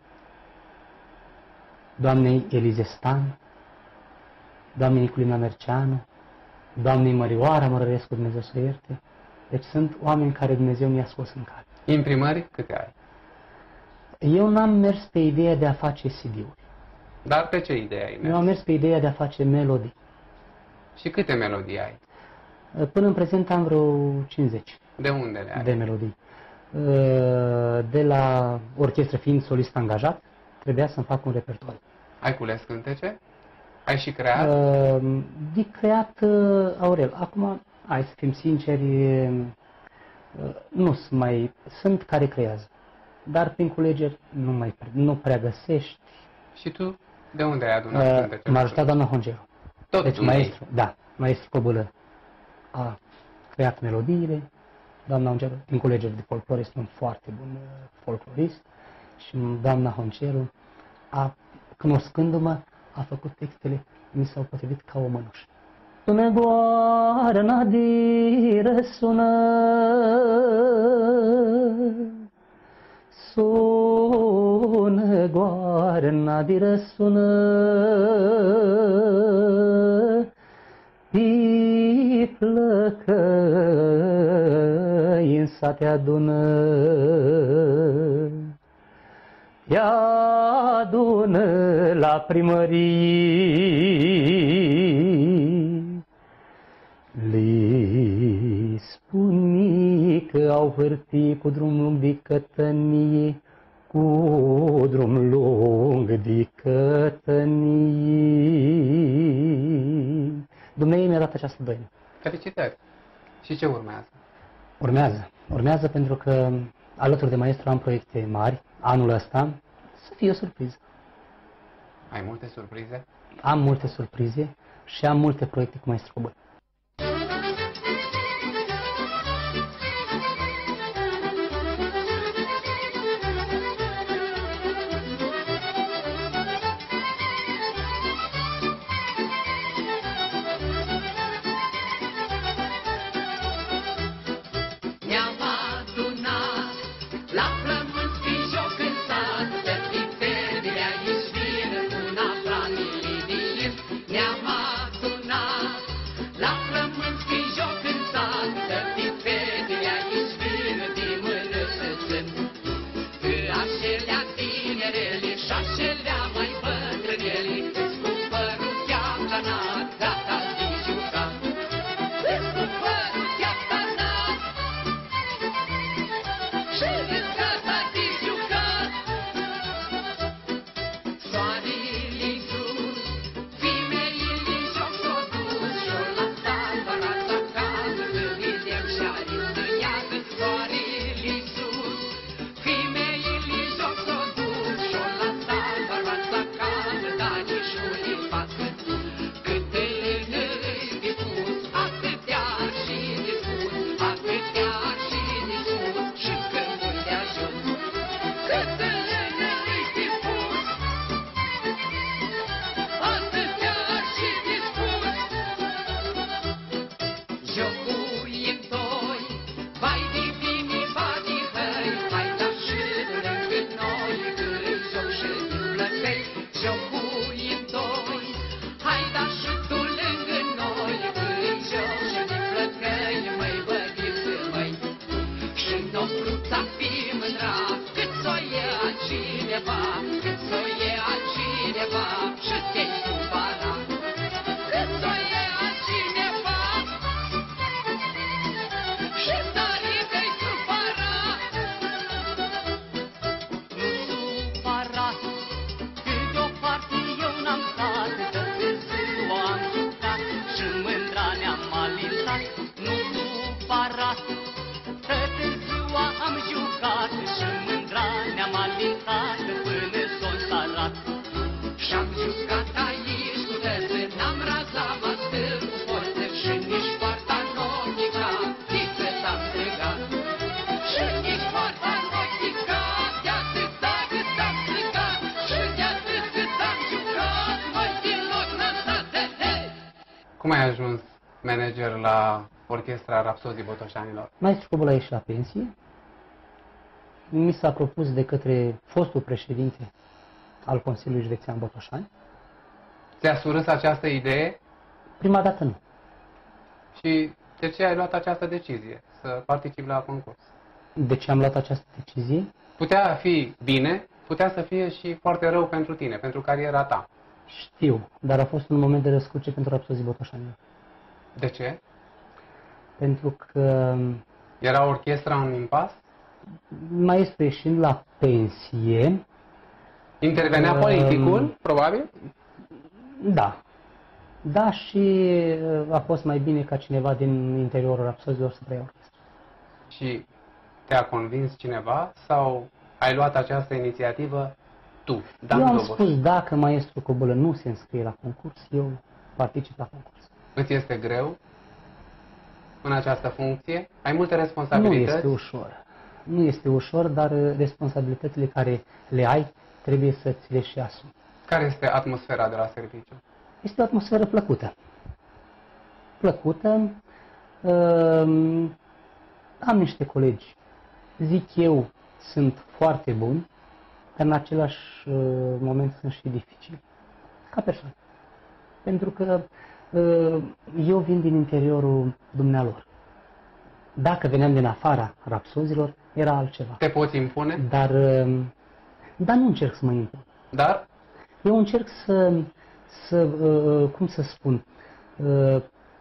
doamnei Elize Stan, doamnei Niculina Merceanu, doamnei Mărioara Mărărescu, Dumnezeu să ierte. Deci sunt oameni care Dumnezeu mi-a scos în cale. Imprimări câte ai? Eu n-am mers pe ideea de a face C D-uri. Dar pe ce idee ai mers? Eu am mers pe ideea de a face melodii. Și câte melodii ai? Până în prezent am vreo cincizeci. De unde le ai? De melodii. De la orchestră, fiind solist angajat, trebuia să-mi fac un repertoriu. Ai cules cântece? Ai și creat? De creat, Aurel. Acum, hai să fim sinceri, nu sunt mai... Sunt care creează. Dar prin culegeri nu, mai, nu prea găsești. Și tu de unde ai adunat cântece? M-a ajutat doamna Hongero. Tot deci maestru, da, maestru Cobâlă a creat melodiile. Doamna Hongero, din culegeri de folclor, este un foarte bun folclorist. Și doamna Hongero, a, cunoscându-mă, a făcut textele, mi s-au potrivit ca o mănușă. Sună goarna diră sună, sună goarna diră sună, pi plăcăi în sate adună, ia adună la primării. Le spuni că au hârtii cu drum lung de cătănie, cu drum lung de cătănie. Dumnezeu mi-a dat această doină. Felicitări! Și ce urmează? Urmează. Urmează pentru că alături de maestru am proiecte mari. Anul ăsta să fie o surpriză. Ai multe surprize? Am multe surprize și am multe proiecte cu maestru Cobâlă. La Cum ai ajuns manager la orchestra Rapsozii Botoșanilor? Maestru Cobul a ieșit la pensie. Mi s-a propus de către fostul președinte al Consiliului Județean Botoșani. Ți-a surâs această idee? Prima dată nu. Și de ce ai luat această decizie să participi la concurs? De ce am luat această decizie? Putea fi bine, putea să fie și foarte rău pentru tine, pentru cariera ta. Știu, dar a fost un moment de răscruce pentru Rapsozii Botoșanilor. De ce? Pentru că era orchestra în impas? Maestru ieșind la pensie... Intervenea uh, politicul, probabil? Da. Da, și a fost mai bine ca cineva din interiorul Rapsozilor să preia orchestra. Și te-a convins cineva sau ai luat această inițiativă tu, Dan Eu am Doboș? spus, dacă Maestru Cobulă nu se înscrie la concurs, eu particip la concurs. Îți este greu în această funcție? Ai multe Nu responsabilități? este ușor. Nu este ușor, dar responsabilitățile care le ai trebuie să ți le și asumi. Care este atmosfera de la serviciu? Este o atmosferă plăcută. Plăcută. Uh, am niște colegi, zic eu, sunt foarte buni, dar în același uh, moment sunt și dificili. Ca persoană. Pentru că uh, eu vin din interiorul dumnealor. Dacă veneam din afara Rapsozilor, era altceva. Te poți impune? Dar, uh, dar nu încerc să mă impun. Dar? Eu încerc să, să uh, cum să spun, uh,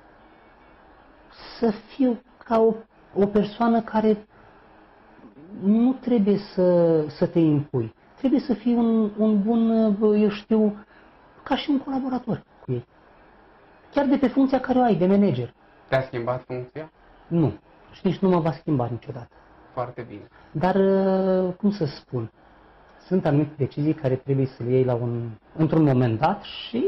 să fiu ca o, o persoană care nu trebuie să, să te impui. Trebuie să fii un, un bun, eu știu, ca și un colaborator cu ei. Chiar de pe funcția care o ai, de manager. Te-a schimbat funcția? Nu. Și nici nu mă va schimba niciodată. Foarte bine. Dar, cum să spun, sunt anumite decizii care trebuie să le iei la un, într-un moment dat și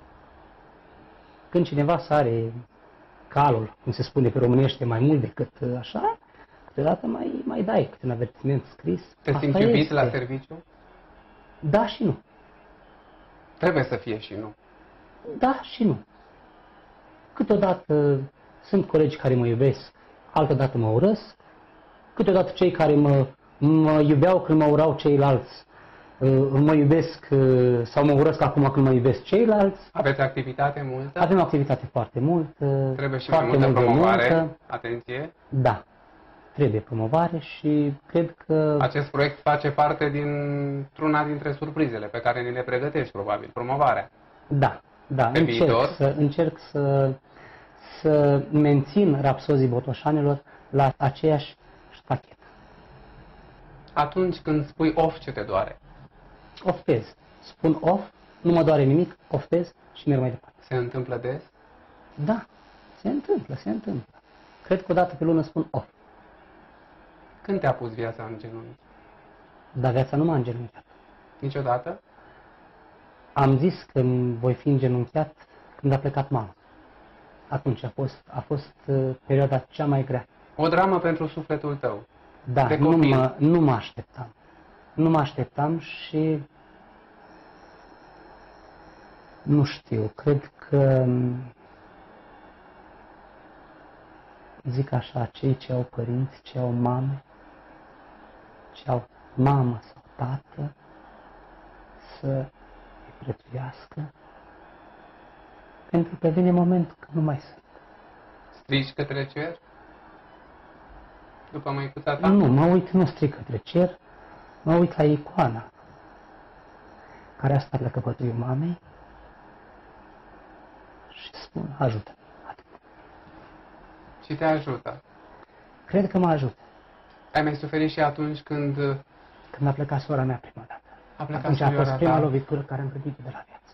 când cineva sare calul, cum se spune pe românește, mai mult decât așa, câteodată mai, mai dai câte un avertisment scris. Te Asta simți iubit este. la serviciu? Da și nu. Trebuie să fie și nu. Da și nu. Câteodată sunt colegi care mă iubesc, altădată mă urăsc, câteodată cei care mă, mă iubeau când mă urau ceilalți, mă iubesc sau mă urăsc acum când mă iubesc ceilalți. Aveți activitate multă? Avem activitate foarte multă. Trebuie și foarte mai multă promovare. Multă. Atenție. Da. Trebuie promovare și cred că... Acest proiect face parte dintr-una dintre surprizele pe care ni le pregătești, probabil, promovarea. Da, da. Pe încerc viitor. să, încerc să, să mențin Rapsozii Botoșanilor la aceeași ștachetă. Atunci când spui off, ce te doare? Oftez. Spun off, nu mă doare nimic, oftez și merg mai departe. Se întâmplă des? Da, se întâmplă, se întâmplă. Cred că o dată pe lună spun off. Când te-a pus viața în genunchi? Dar viața nu m-a îngenunchiat. Niciodată? Am zis că voi fi îngenunchiat când a plecat mama. Atunci a fost, a fost uh, perioada cea mai grea. O dramă pentru sufletul tău. Da, de nu copil. mă, nu mă așteptam. Nu mă așteptam și nu știu, cred că zic așa, cei ce au părinți, ce au mame, ce au mamă sau tată, să îi prețuiască, pentru că vine momentul că nu mai sunt. Strigi către cer? După măicuța ta? Nu, mă uit, nu strig către cer, mă uit la icoana care a stat la căpătuiul mamei și spun, ajută. Și te ajută. Cred că mă ajută. Ai mai suferit și atunci când... Când a plecat sora mea prima dată. A plecat Atunci a fost surioara prima ta. lovitură care am primit de la viață.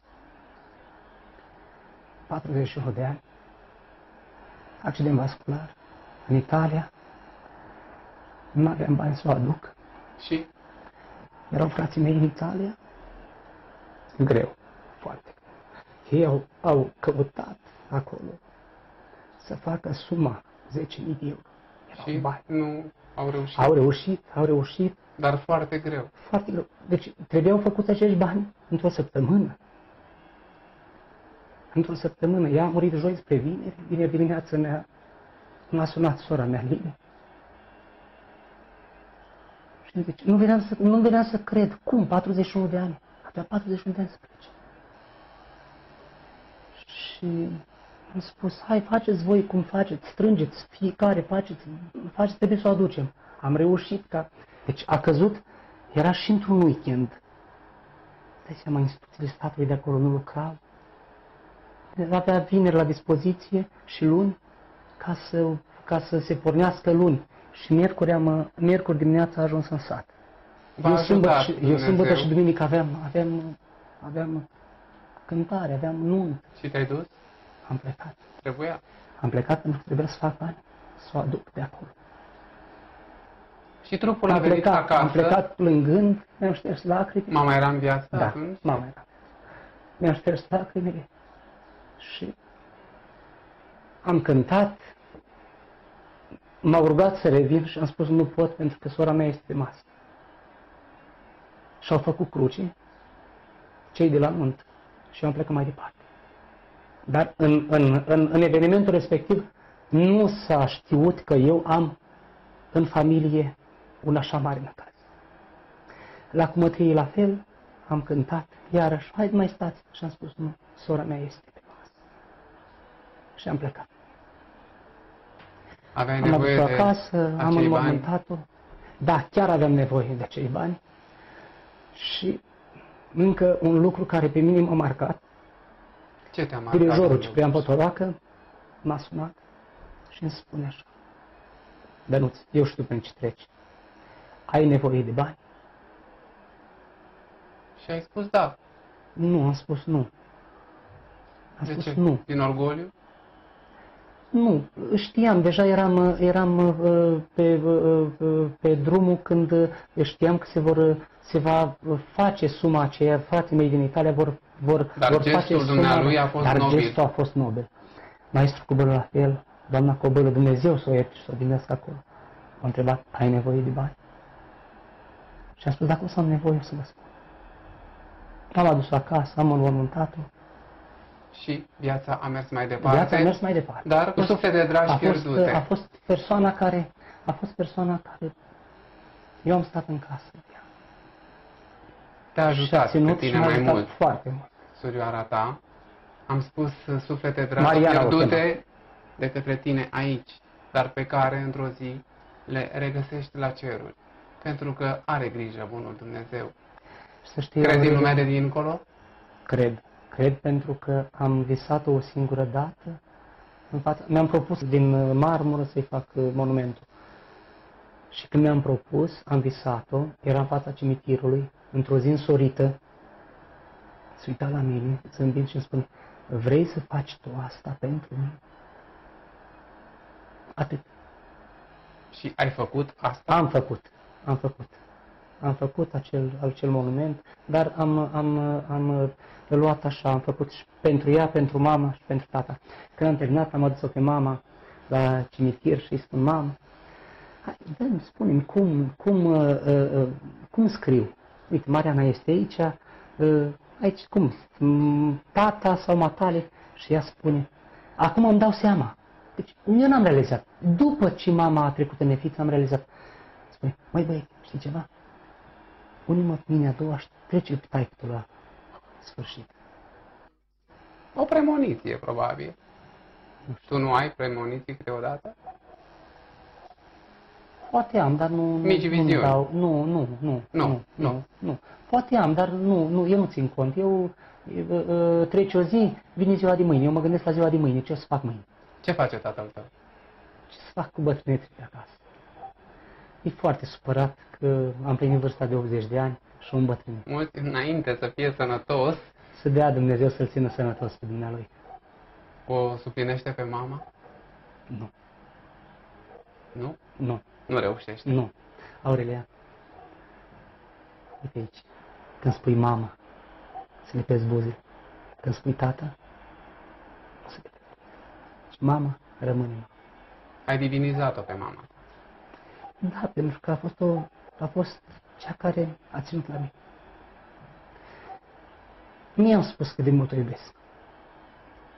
patruzeci și unu de ani, accident vascular, în Italia, nu aveam bani să o aduc. Și? Erau frații mei în Italia. Greu, foarte greu. Ei au, au căutat acolo să facă suma zece mii de euro. Erau Și bani. nu au reușit. Au reușit, au reușit. Dar foarte greu. Foarte greu. Deci trebuiau făcuți acești bani într-o săptămână. într-o săptămână. Ea a murit joi spre vineri, vineri dimineață ne-a, m-a sunat sora mea, Lili. Și îmi zice, nu veneam să, nu veneam să cred, cum, patruzeci și unu de ani? Avea patruzeci și unu de ani să plece. Și am spus, hai, faceți voi cum faceți, strângeți, fiecare, faceți, faceți, trebuie să o aducem. Am reușit ca... Deci a căzut, era și într-un weekend. Dai seama, instituțiile statului de acolo nu lucrau. Avea vineri la dispoziție și luni ca să, ca să se pornească luni. Și miercuri, am, miercuri dimineața a ajuns în sat. Eu sâmbătă, și, eu sâmbătă și duminică aveam, aveam, aveam cântare, aveam nuntă. Și te-ai dus? Am plecat. Trebuia? Am plecat pentru că trebuia să fac bani, să o aduc de acolo. Și trupul am a venit plecat, acasă? Am plecat plângând, mi-am șters lacrimile. Mama era în viață da, atunci? mama era. Mi-am șters lacrimile și am cântat. M-au rugat să revin și am spus nu pot pentru că sora mea este pe masă. Și au făcut cruce cei de la nuntă și eu am plecat mai departe. Dar în, în, în, în evenimentul respectiv nu s-a știut că eu am în familie un așa mare năcaz. La cumătrie la fel, am cântat, iarăși, hai mai stați. Și am spus, nu, sora mea este pe masă. Și am plecat. Aveai am nevoie adus-o de acasă, am înmormântat-o. Da, chiar aveam nevoie de acei bani. Și încă un lucru care pe mine m-a marcat. Ce te-a marcat? Dirijorul Ciprian Potolacă m-a sunat și îmi spune așa. Dănuț, eu știu prin ce treci. Ai nevoie de bani? Și ai spus da. Nu, am spus nu. Am de spus ce? Nu. Din orgoliu? Nu, știam, deja eram, eram uh, pe, uh, pe drumul când știam că se, vor, se va face suma aceea, frații mei din Italia vor, vor, dar vor gestul face suma, dumnealui a fost dar nobil. gestul a fost nobil. Maestru Cobălă la fel, doamna Cobălă, Dumnezeu să o ierte și să o gândească acolo. M-a întrebat, ai nevoie de bani? Și am spus, dacă o să am nevoie, o să vă spun. Am adus-o acasă, am înmormântat-o. Și viața a mers mai departe. Viața a mers mai departe. Dar cu suflet de dragi a pierdute. Fost, a fost persoana care, a fost persoana care, eu am stat în casă. Te-a ajutat pe tine mai mult. Foarte mult. Surioara ta, am spus suflete dragi Mariana pierdute de către tine aici, dar pe care într-o zi le regăsești la ceruri. Pentru că are grijă bunul Dumnezeu. Să știi, crezi în lumea de dincolo? Cred. Cred pentru că am visat-o o singură dată. În fața, mi-am propus din marmură să-i fac monumentul. Și când mi-am propus, am visat-o, era în fața cimitirului, într-o zi însorită, se uita la mine, zâmbind și îmi spune, vrei să faci tu asta pentru mine? Atât. Și ai făcut asta? Am făcut, am făcut. Am făcut acel, acel monument, dar am, am, am luat așa, am făcut și pentru ea, pentru mama și pentru tata. Când am terminat, am adus-o pe mama la cimitir și îi spun, mamă, hai, dă-mi, spune-mi cum, cum, uh, uh, cum scriu. Uite, Mariana este aici, uh, aici cum, tata sau matale? Și ea spune, acum îmi dau seama. Deci, eu n-am realizat. După ce mama a trecut în nefiță, am realizat. Spune, măi băi, știi ceva? Unii-mă pe mine a doua și trece pe taică la sfârșit. O premoniție, probabil. Tu nu ai premoniții câteodată? Poate am, dar nu... Mici viziuni. Dau, nu, nu, nu, nu, nu, nu. Poate am, dar nu, nu, eu nu țin cont. Eu uh, trece o zi, vine ziua de mâine. Eu mă gândesc la ziua de mâine, ce o să fac mâine. Ce face tatăl tău? Ce să fac cu bătrâneții de acasă? E foarte supărat că am plinit vârsta de optzeci de ani și un bătrân. Mult înainte să fie sănătos. Să dea Dumnezeu să-l țină sănătos pe dumnealui. O suplinește pe mama? Nu. Nu? Nu. Nu reușește? Nu. Aurelia, uite aici. Când spui mama, să le pezi buzele. Când spui tata, să le pezi. Și mama rămâne mama. Ai divinizat-o pe mama. Da, pentru că a fost, o, a fost cea care a ținut la mine. Mie am spus că de mult o iubesc.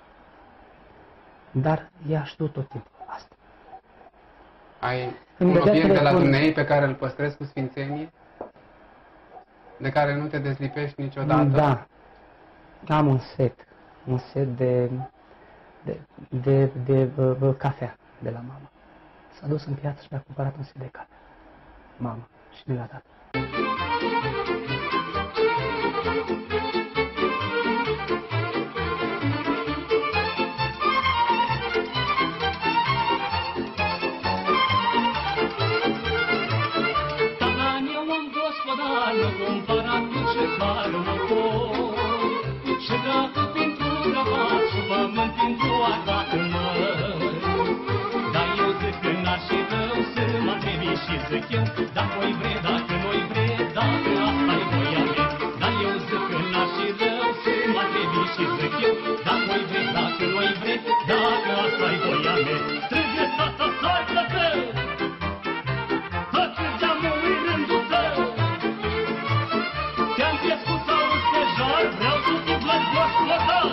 dar ea știu tot timpul asta. Ai Îmi un dădea obiect de la telefon. Dumnezeu pe care îl păstrezi cu sfințenie? De care nu te dezlipești niciodată? Da. Am un set. Un set de, de, de, de, de, de cafea de la mama. S-a dus în piață și mi-a cumpărat un set de cafea. Mama. Și mi l-a dat. Nu compara cu ce fară mă pot. Și dacă pentru gravat și pământ pentru arată mări. Dar eu zic că n-ar și rău să mă întrebi și zic eu, dacă o-i vre, dacă nu-i vre, dacă asta-i voia mea. Dar eu zic că n-ar și rău să mă întrebi și zic eu, dacă o-i vre, dacă nu-i vre, dacă asta-i voia mea. Trebuie tata să-i plăcă, atât de-amul în rândul tău. Te-am crescut sau stejar, vreau să te văd gospodar.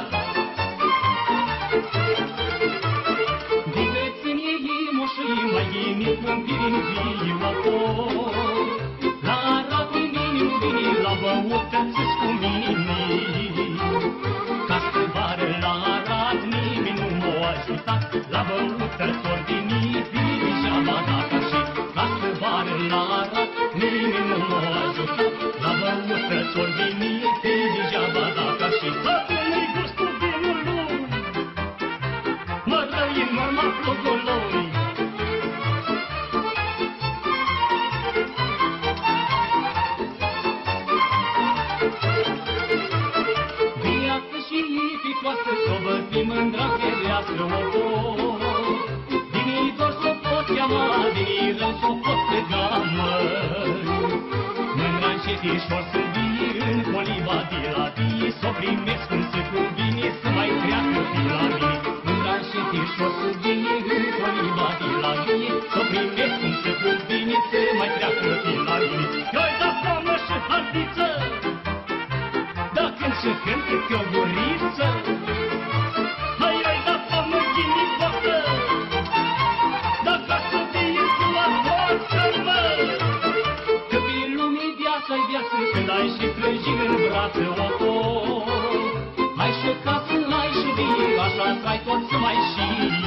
Diveți-mi ei moșii, mai ghini câmpiri vii la pot. La Arad cu mine nu vini, la băut te-ți cu mine. Ca să vară la Arad nimeni nu m-a ajutat. La băut te-ți vini, vii degeaba dacă și. Ca să vară la Arad nimeni nu m-a ajutat. La băut te-ți vini, vii degeaba dacă și. Dacă nu-i gustul vinului, mă rău în urma plugului. Viață și ificoasă, s-o bătim mândra ferească o pot. Din-i dor s-o pot cheama, din-i rău s-o pot lega, măi. Mândra încetișor să vii în coliba de la vie, s-o primesc cum se cuvine, să mai treacă de la mine. Mândra încetișor să vii în coliba de la vie, s-o primesc cum se cuvine, să mai treacă de la mine. Eu-i da foamă și hartiță, dacă și când câte o guriță, hai eu-i da foamă ghinicoasă, dacă să fie ziua voastră, mă. Că pe lumii viața-i viață, când ai și frângi în brațe o tot. Ai și casă, ai și vie, așa trai tot să mai și.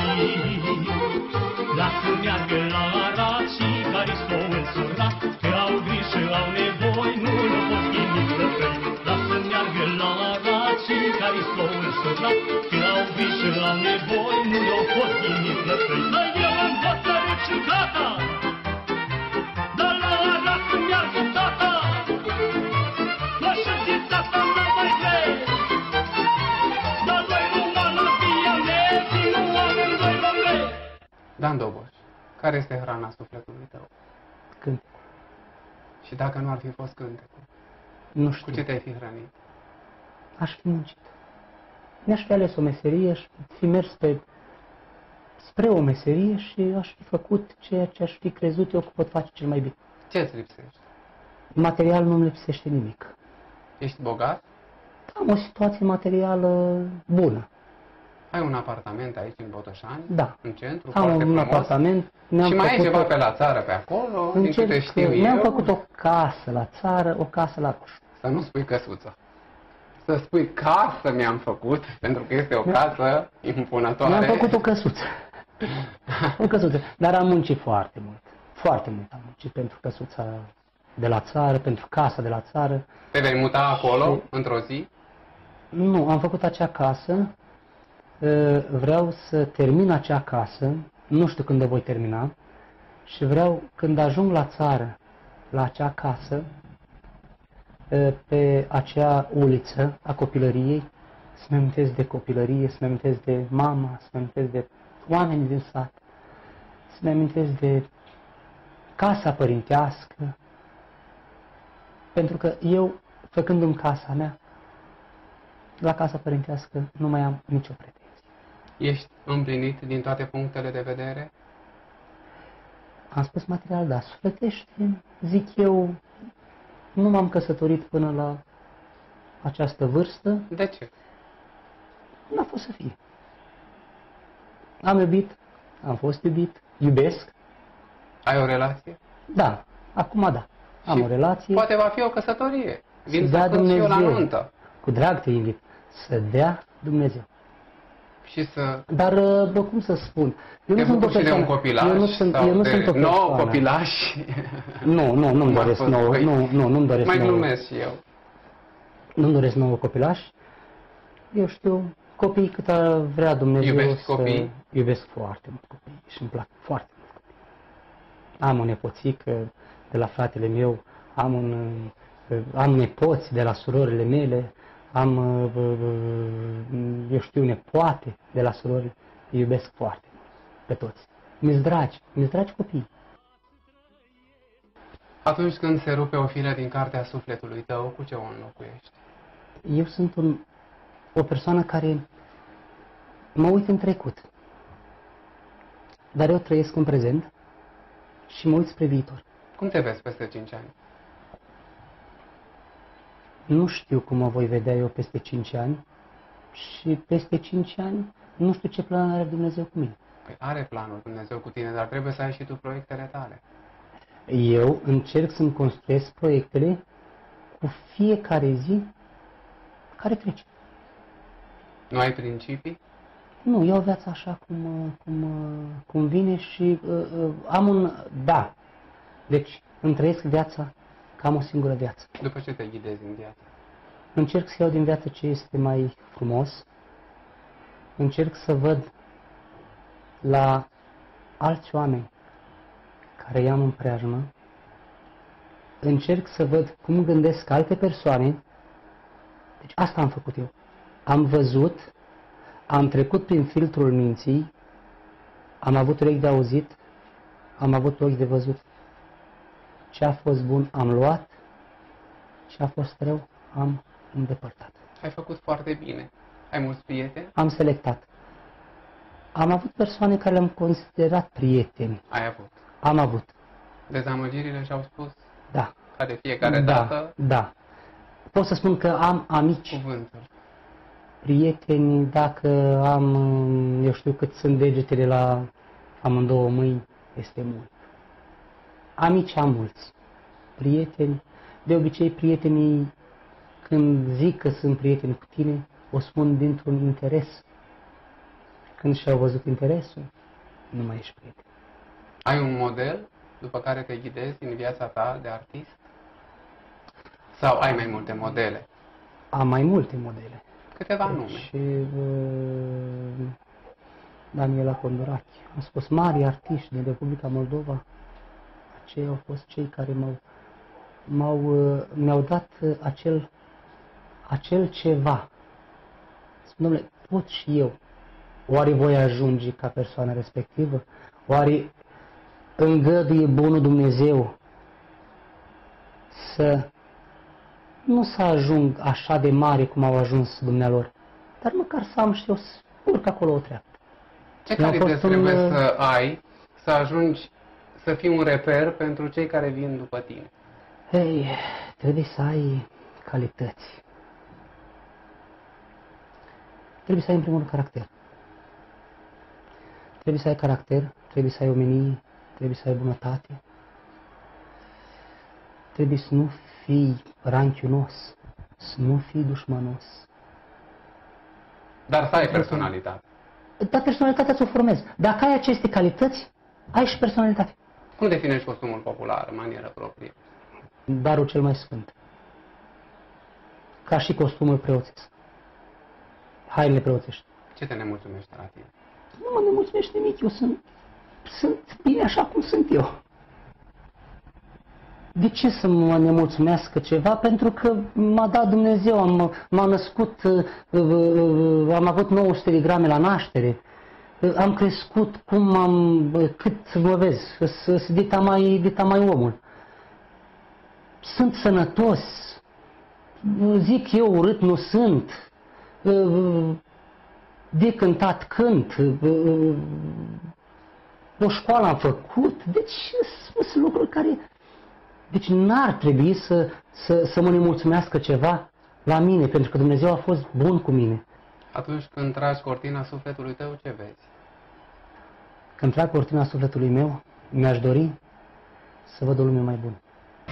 Lasă meargă la Arad și care s-o însurat, că au grijă, au nevoi, nu le pot ghini plăcăi. Lasă meargă la Arad și care s-o însurat, că au grijă, au nevoi, nu le pot ghini plăcăi. Dar eu am hotărât și gata, dar la Arad să meargă tata. Mă și tata n-am mai greu, dar doi română via mea, și nu oameni doi români. Dan Doboș, care este hrana sufletului tău? Cântecul. Și dacă nu ar fi fost cântecul, Nu știu. cu ce te-ai fi hrănit? Aș fi muncit. Mi-aș fi ales o meserie, aș fi mers pe, spre o meserie și aș fi făcut ceea ce aș fi crezut eu că pot face cel mai bine. Ce îți lipsește? Material nu-mi lipsește nimic. Ești bogat? Am o situație materială bună. Ai un apartament aici în Botoșani? Da. În centru? Am foarte un frumos. apartament. Ne-am Și mai ai făcut ceva o- pe la țară, pe acolo, din Încerc, câte știu mi-am eu. făcut o casă la țară, o casă la Roșu. Să nu spui căsuță. Să spui casă mi-am făcut, pentru că este o Mi-am- casă impunătoare. Mi-am făcut o căsuță. o căsuță. Dar am muncit foarte mult. Foarte mult am muncit pentru căsuța de la țară, pentru casa de la țară. Te vei muta acolo, Și- într-o zi? Nu, am făcut acea casă. Uh, Vreau să termin acea casă. Nu știu când o voi termina. Și vreau, când ajung la țară, la acea casă, uh, pe acea uliță a copilăriei, să-mi amintesc de copilărie, să-mi amintesc de mama, să-mi amintesc de oamenii din sat, să-mi amintesc de casa părintească, pentru că eu, făcându-mi casa mea, la casa părintească nu mai am nicio pretenție. Ești împlinit din toate punctele de vedere? Am spus material, da, sufletește, zic eu, nu m-am căsătorit până la această vârstă. De ce? N-a fost să fie. Am iubit, am fost iubit, iubesc. Ai o relație? Da, acum da. Am Și o relație. Poate va fi o căsătorie. Vin Să să dea cânt și eu la Dumnezeu. nuntă. Cu drag te invit. Să dea Dumnezeu. Și să... Dar, bă, cum să spun? Eu Te nu sunt o bucuri și de un persoană. copilaș Eu nu sunt, sau eu nu de sunt o nouă persoană. copilași? Nu, nu, nu-mi Cum a doresc fost nouă. voi? Nu, nu, nu-mi doresc Mai nouă. glumesc și eu. Nu-mi doresc nouă copilași. Eu știu, copiii cât ar vrea Dumnezeu. Iubești să... copiii? Iubesc foarte mult copiii și îmi plac foarte mult copiii. Am o nepoțică de la fratele meu, am, un, am nepoți de la surorile mele, am, eu știu, nepoate de la surorile. Îi iubesc foarte mult pe toți. Mi-s dragi, mi-s dragi copii. Atunci când se rupe o fire din cartea sufletului tău, cu ce o înlocuiești? Eu sunt un, o persoană care mă uit în trecut, dar eu trăiesc în prezent și mă uit spre viitor. Cum te vezi peste cinci ani? Nu știu cum mă voi vedea eu peste cinci ani și peste cinci ani nu știu ce plan are Dumnezeu cu mine. Păi are planul Dumnezeu cu tine, dar trebuie să ai și tu proiectele tale. Eu încerc să-mi construiesc proiectele cu fiecare zi care trece. Nu ai principii? Nu, iau viața așa cum, cum, cum vine și uh, uh, am un... Da. Deci îmi trăiesc viața ca am o singură viață. După ce te ghidezi în viață? Încerc să iau din viață ce este mai frumos. Încerc să văd la alți oameni care i-am în preajmă. Încerc să văd cum gândesc alte persoane. Deci asta am făcut eu. Am văzut, am trecut prin filtrul minții, am avut urechi de auzit, am avut ochi de văzut. Ce a fost bun am luat, ce a fost rău am îndepărtat. Ai făcut foarte bine. Ai mulți prieteni? Am selectat. Am avut persoane care le-am considerat prieteni. Ai avut. Am avut. Dezamăgirile și-au spus? Da. Ca de fiecare da, dată? Da. Pot să spun că am amici. Cuvântul. Prieteni, dacă am, eu știu cât sunt degetele la amândouă mâini, este mult. Amici am mulți. Prieteni, de obicei prietenii, când zic că sunt prieteni cu tine, o spun dintr-un interes. Când și-au văzut interesul, nu mai ești prieten. Ai un model după care te ghidezi în viața ta de artist? Sau ai mai multe modele? Am mai multe modele. Câteva nume. Și uh, Daniela Condorache. Am spus mari artiști din Republica Moldova. Aceia au fost cei care m-au, m-au, uh, mi-au dat uh, acel, acel ceva. Spun, domnule, pot și eu. Oare voi ajunge ca persoana respectivă? Oare îngăduie bunul Dumnezeu să nu să ajung așa de mare cum au ajuns dumnealor, dar măcar să am și eu să urc acolo o treaptă. Ce calități trebuie un... să ai să ajungi să fii un reper pentru cei care vin după tine? Hei, trebuie să ai calități. Trebuie să ai în primul rând caracter. Trebuie să ai caracter, trebuie să ai omenie, trebuie să ai bunătate. Trebuie să nu fii ranchiunos, să nu fii dușmanos. Dar să ai personalitate. Dar personalitatea ți-o formezi. Dacă ai aceste calități, ai și personalitate. Cum definești costumul popular în manieră proprie? Darul cel mai sfânt. Ca și costumul preoțesc. Hainele preoțești. Ce te nemulțumește la tine? Nu mă nemulțumește nimic. Eu sunt, sunt bine așa cum sunt eu. De ce să mă nemulțumească ceva? Pentru că m-a dat Dumnezeu, am, m-am născut, am avut nouă sute de grame la naștere, am crescut cum am, cât mă vezi, să dita mai, dita mai omul. Sunt sănătos, zic eu urât nu sunt, de cântat cânt, o școală am făcut, deci sunt lucruri care... Deci n-ar trebui să, să, să mă nemulțumească ceva la mine, pentru că Dumnezeu a fost bun cu mine. Atunci când tragi cortina sufletului tău, ce vezi? Când trag cortina sufletului meu, mi-aș dori să văd o lume mai bună.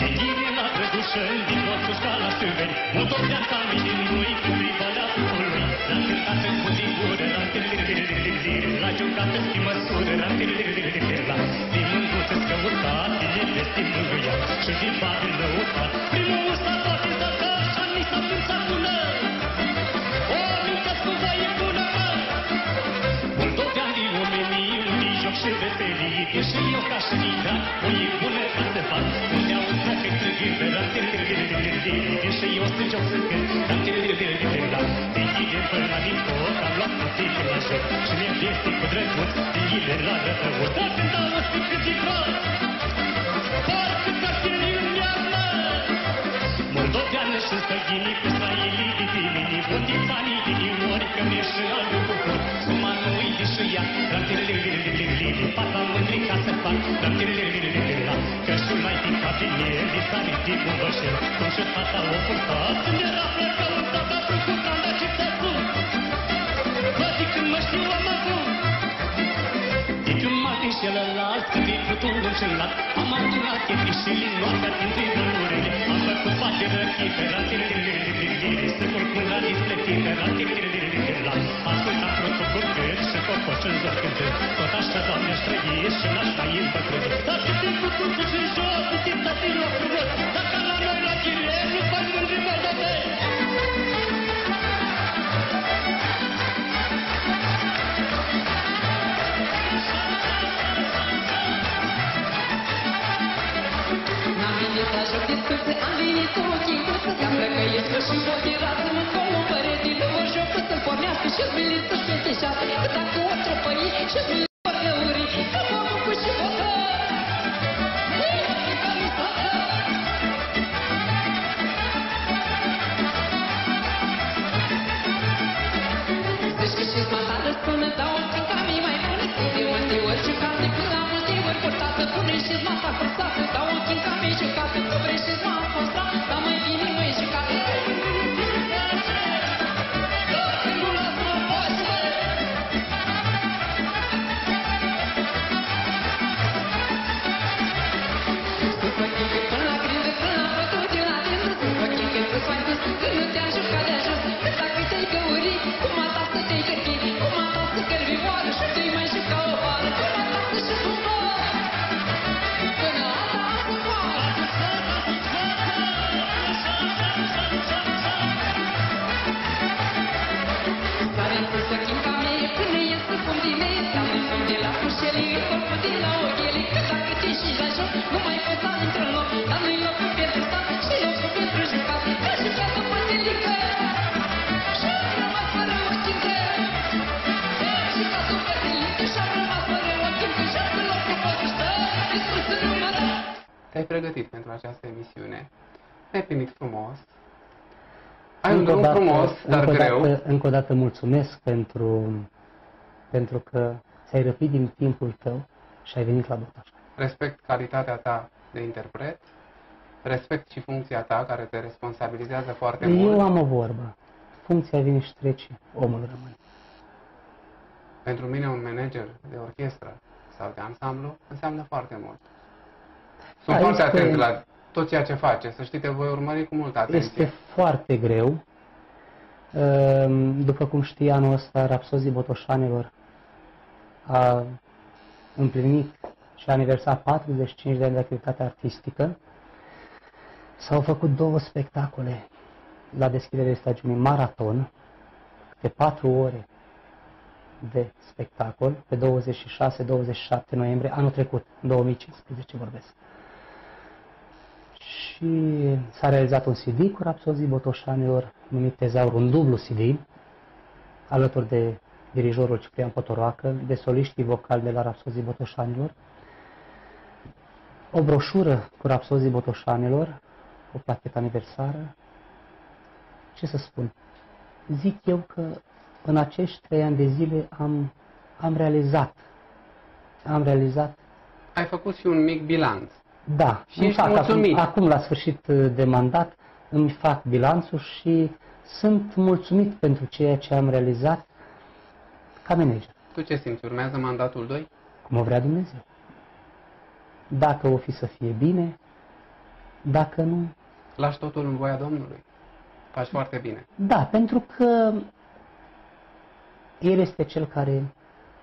Și veselie, e și eu ca și Nita, o e bună ca să fac, unde au să te trăghi, e și eu să joc să cânt, dar de până la din pot, am luat puțin la joc, și mi-e viesti cu drăguț, de la rătăut, pot să dau o sticlă de frot, parcă ca și în iarnă, moldoveană și stăghinii, cu israelii de vinini, bundifanii de ori, că mi-e și altul cu cur, suma nu-i de și ea, pata mândri ca să fac, că și mai din cabine, disarit din bubășel, cum și fata o purtat, când era plecă un tata cu curcanda și țățul. Bă, de când mă știu am acum, de când m-a din celălalt, când e putul în celălalt, am adunat chefii și linoaca dintre vălurile, am făcut poate răchite, să culcun la displetite, ascultam protocol cât și cocoș în zor cântând, tot așa, Doamne, străiești și n-aș mai îmi bătrân. Dar și timpul cum să și jos, cu timp să fii loc frumos, dacă la noi la chile, nu faci mândri pe de tăi. N-am venit la joc discuție, am venit cu ochii încurță, că-am răcăiesc și ochii rață-mă cu un părete, nu mă joc să se pornească și-ți milit să-și festeșească, că dacă o trăpăi și-ți milit ori lăuri, că mă bucur și botă. Zici că și-ți mata răspână, dau un timp ca mii mai bună, că de multe ori jucate, că la multe ori purtată, pune și-ți mata forțată, dau un timp ca mii jucată, nu vrei și-ți mata forțată, dar mai bine nu e jucată. Te-ai pregătit pentru această emisiune, te-ai primit frumos, ai un drum frumos, dar greu. Dată, încă o dată mulțumesc pentru, pentru că ți-ai răpit din timpul tău și ai venit la Botoșani. Respect calitatea ta de interpret, respect și funcția ta care te responsabilizează foarte Eu mult. Eu am o vorbă, funcția vine și trece, omul rămâne. Pentru mine un manager de orchestră sau de ansamblu înseamnă foarte mult. Sunt Aici foarte atent pe... la tot ceea ce face, să știi, te voi urmări cu multă atenție. Este foarte greu. După cum știi, anul ăsta Rapsozii Botoșanilor a împlinit și a aniversat patruzeci și cinci de ani de activitate artistică. S-au făcut două spectacole la deschiderea stagiunii Maraton, de patru ore de spectacol, pe douăzeci și șase douăzeci și șapte noiembrie, anul trecut, două mii cincisprezece vorbesc. Și s-a realizat un C D cu Rapsozii Botoșanilor, numit Tezaur, un dublu C D, alături de dirijorul Ciprian Potoroacă, de soliștii vocali de la Rapsozii Botoșanilor, o broșură cu Rapsozii Botoșanilor, o plachetă aniversară. Ce să spun? Zic eu că în acești trei ani de zile am, am realizat. Am realizat. Ai făcut și un mic bilanț. Da. Și ești fac, mulțumit. Acum, acum, la sfârșit de mandat, îmi fac bilanțul și sunt mulțumit pentru ceea ce am realizat ca manager. Tu ce simți? Urmează mandatul doi? cum o vrea Dumnezeu. Dacă o fi să fie bine, dacă nu... Lași totul în voia Domnului. Faci foarte bine. Da, pentru că El este Cel care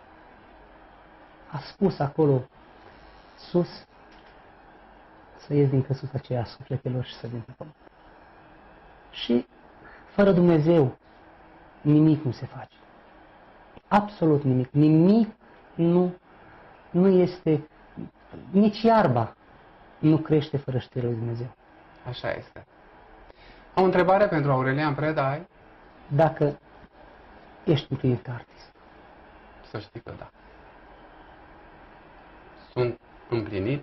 a spus acolo sus să ies din căsuța aceea a sufletelor și să vin pe pământ. Și fără Dumnezeu nimic nu se face. Absolut nimic. Nimic nu, nu este, nici iarba nu crește fără știrea lui Dumnezeu. Așa este. O întrebare pentru Aurelian Preda ai? Dacă ești împlinit ca artist. Să știi că da. Sunt împlinit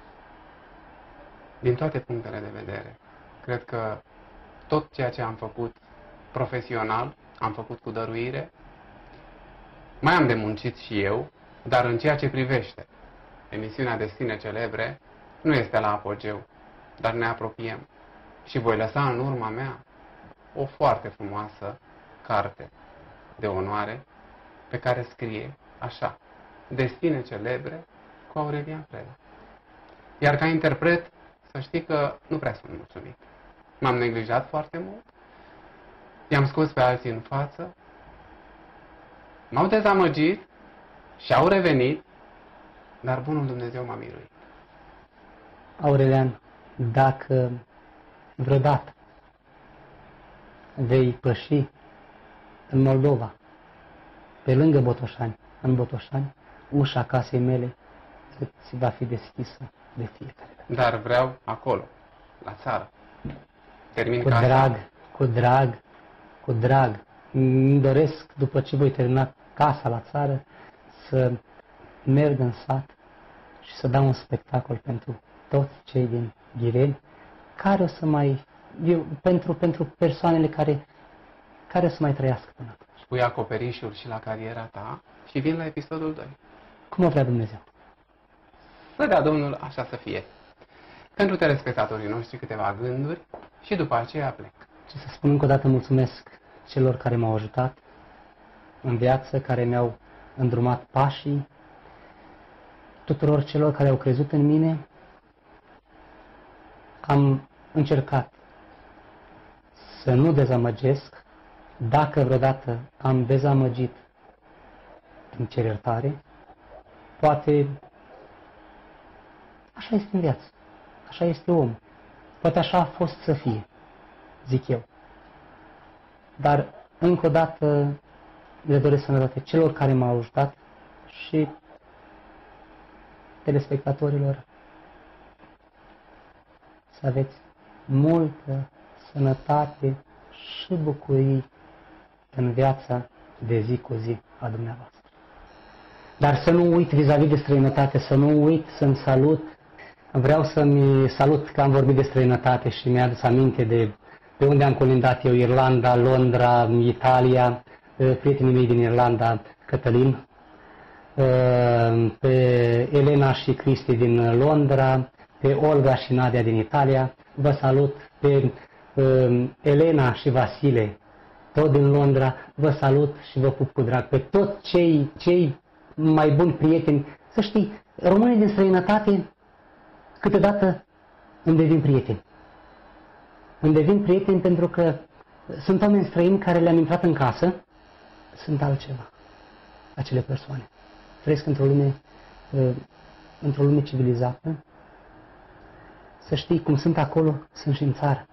din toate punctele de vedere. Cred că tot ceea ce am făcut profesional, am făcut cu dăruire. Mai am de muncit și eu, dar în ceea ce privește emisiunea Destine Celebre, nu este la apogeu, dar ne apropiem. Și voi lăsa în urma mea o foarte frumoasă carte de onoare pe care scrie așa: Destine Celebre cu Aurelian Preda. Iar ca interpret, să știi că nu prea sunt mulțumit. M-am neglijat foarte mult, i-am scos pe alții în față, m-au dezamăgit și au revenit, dar bunul Dumnezeu m-a miruit. Aurelian, dacă vreodată vei păși în Moldova, pe lângă Botoșani, în Botoșani, ușa casei mele ți va fi deschisă de fiecare dată. Dar vreau acolo, la țară. Termin cu casa. drag, cu drag, cu drag. Îmi doresc, după ce voi termina casa la țară, să merg în sat și să dau un spectacol pentru toți cei din Ghireni, care o să mai, eu, pentru, pentru persoanele care, care o să mai trăiască până atunci. Pui acoperișul și la cariera ta și vin la episodul doi. Cum o vrea Dumnezeu. Să dea Domnul așa să fie. Pentru telespectatorii noștri câteva gânduri și după aceea plec. Și să spun încă o dată mulțumesc celor care m-au ajutat în viață, care mi-au îndrumat pașii, tuturor celor care au crezut în mine. Am încercat să nu dezamăgesc. Dacă vreodată am dezamăgit, îmi cer iertare. Poate așa este în viață, așa este om. Poate așa a fost să fie, zic eu. Dar încă o dată le doresc sănătate celor care m-au ajutat și telespectatorilor să aveți multă sănătate și bucurii în viața de zi cu zi a dumneavoastră. Dar să nu uit vis-a-vis de străinătate, să nu uit să-mi salut. Vreau să-mi salut că am vorbit de străinătate și mi-a adus aminte de pe unde am colindat eu, Irlanda, Londra, Italia, prietenii mei din Irlanda, Cătălin, pe Elena și Cristi din Londra, pe Olga și Nadia din Italia. Vă salut pe Elena și Vasile, tot din Londra. Vă salut și vă pup cu drag pe toți cei, cei mai buni prieteni. Să știi, românii din străinătate câteodată îmi devin prieteni. Îmi devin prieteni pentru că sunt oameni străini care le-am intrat în casă, sunt altceva, acele persoane. Trăiesc într-o lume, într-o lume civilizată. Să știi, cum sunt acolo, sunt și în țară.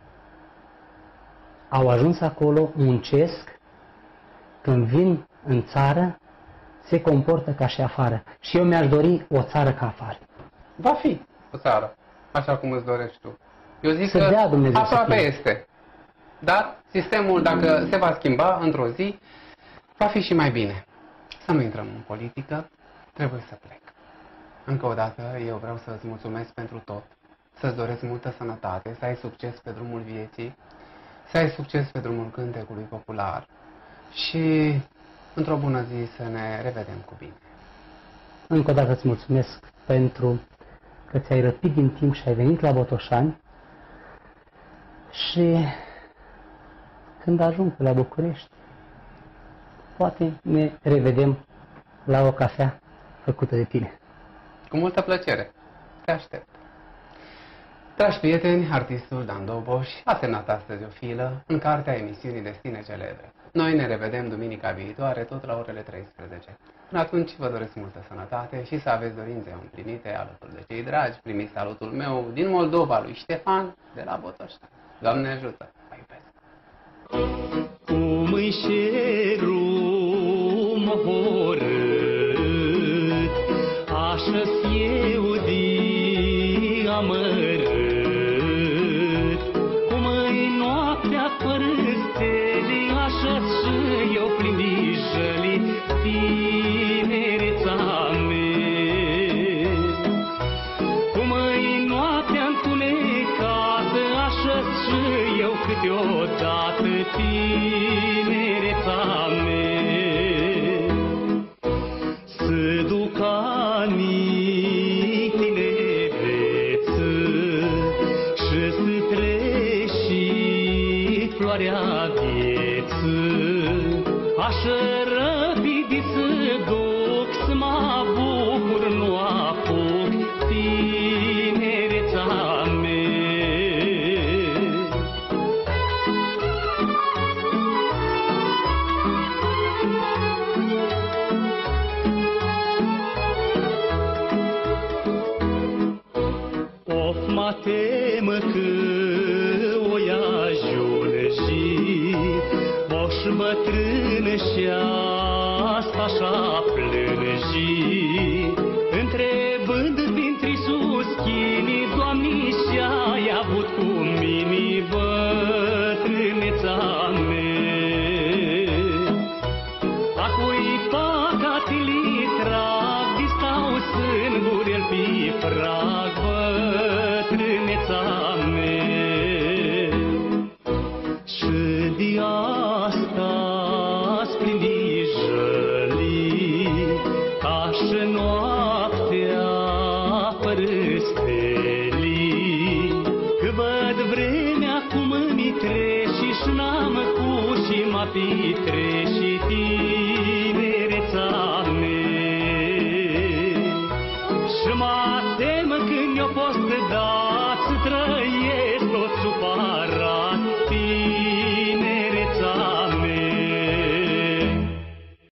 Au ajuns acolo, muncesc, când vin în țară, se comportă ca și afară. Și eu mi-aș dori o țară ca afară. Va fi o țară, așa cum îți dorești tu. Eu zic să că dea Dumnezeu aproape este. Dar sistemul, dacă se va schimba într-o zi, va fi și mai bine. Să nu intrăm în politică, trebuie să plec. Încă o dată, eu vreau să-ți mulțumesc pentru tot, să-ți doresc multă sănătate, să ai succes pe drumul vieții, să ai succes pe drumul cântecului popular și într-o bună zi să ne revedem cu bine. Încă o dată îți mulțumesc pentru că ți-ai răpit din timp și ai venit la Botoșani și când ajung pe la București, poate ne revedem la o cafea făcută de tine. Cu multă plăcere. Te aștept. Dragi prieteni, artistul Dan Doboș a semnat astăzi o filă în cartea emisiunii Destine Celebre. Noi ne revedem duminica viitoare, tot la orele treisprezece. Până atunci vă doresc multă sănătate și să aveți dorințe împlinite alături de cei dragi. Primiți salutul meu din Moldova lui Ștefan de la Botoșani. Doamne ajută! Vă iubesc! Cum îi șeru mohorât, așa-s eu de amărât, cum îi noaptea fără stele, așa-s și eu plin de jăli, tinereța mea. Cum îi noaptea întunecată, așa-s și eu câteodată, tinereța mea. Să duc anii tinereță și să treci floarea vieță, așa răpid să duc, să mă bucur, nu apuc, tinereța mea. Of, mă temă că o-i ajunge moș bătrână și asta așa plânge, întrebând printre suschini, Doamne, și-ai avut cu mine bătrâneța mea. A cui păcatele trag, de stau singur-el pe prag, bătrâneța mea. Și de asta-s plin de jăli, ca și noaptea fără stele, că văd vremea cum îmi trece și n-am cu și mă petrece, tinereța mea. Și mă tem când eu pot da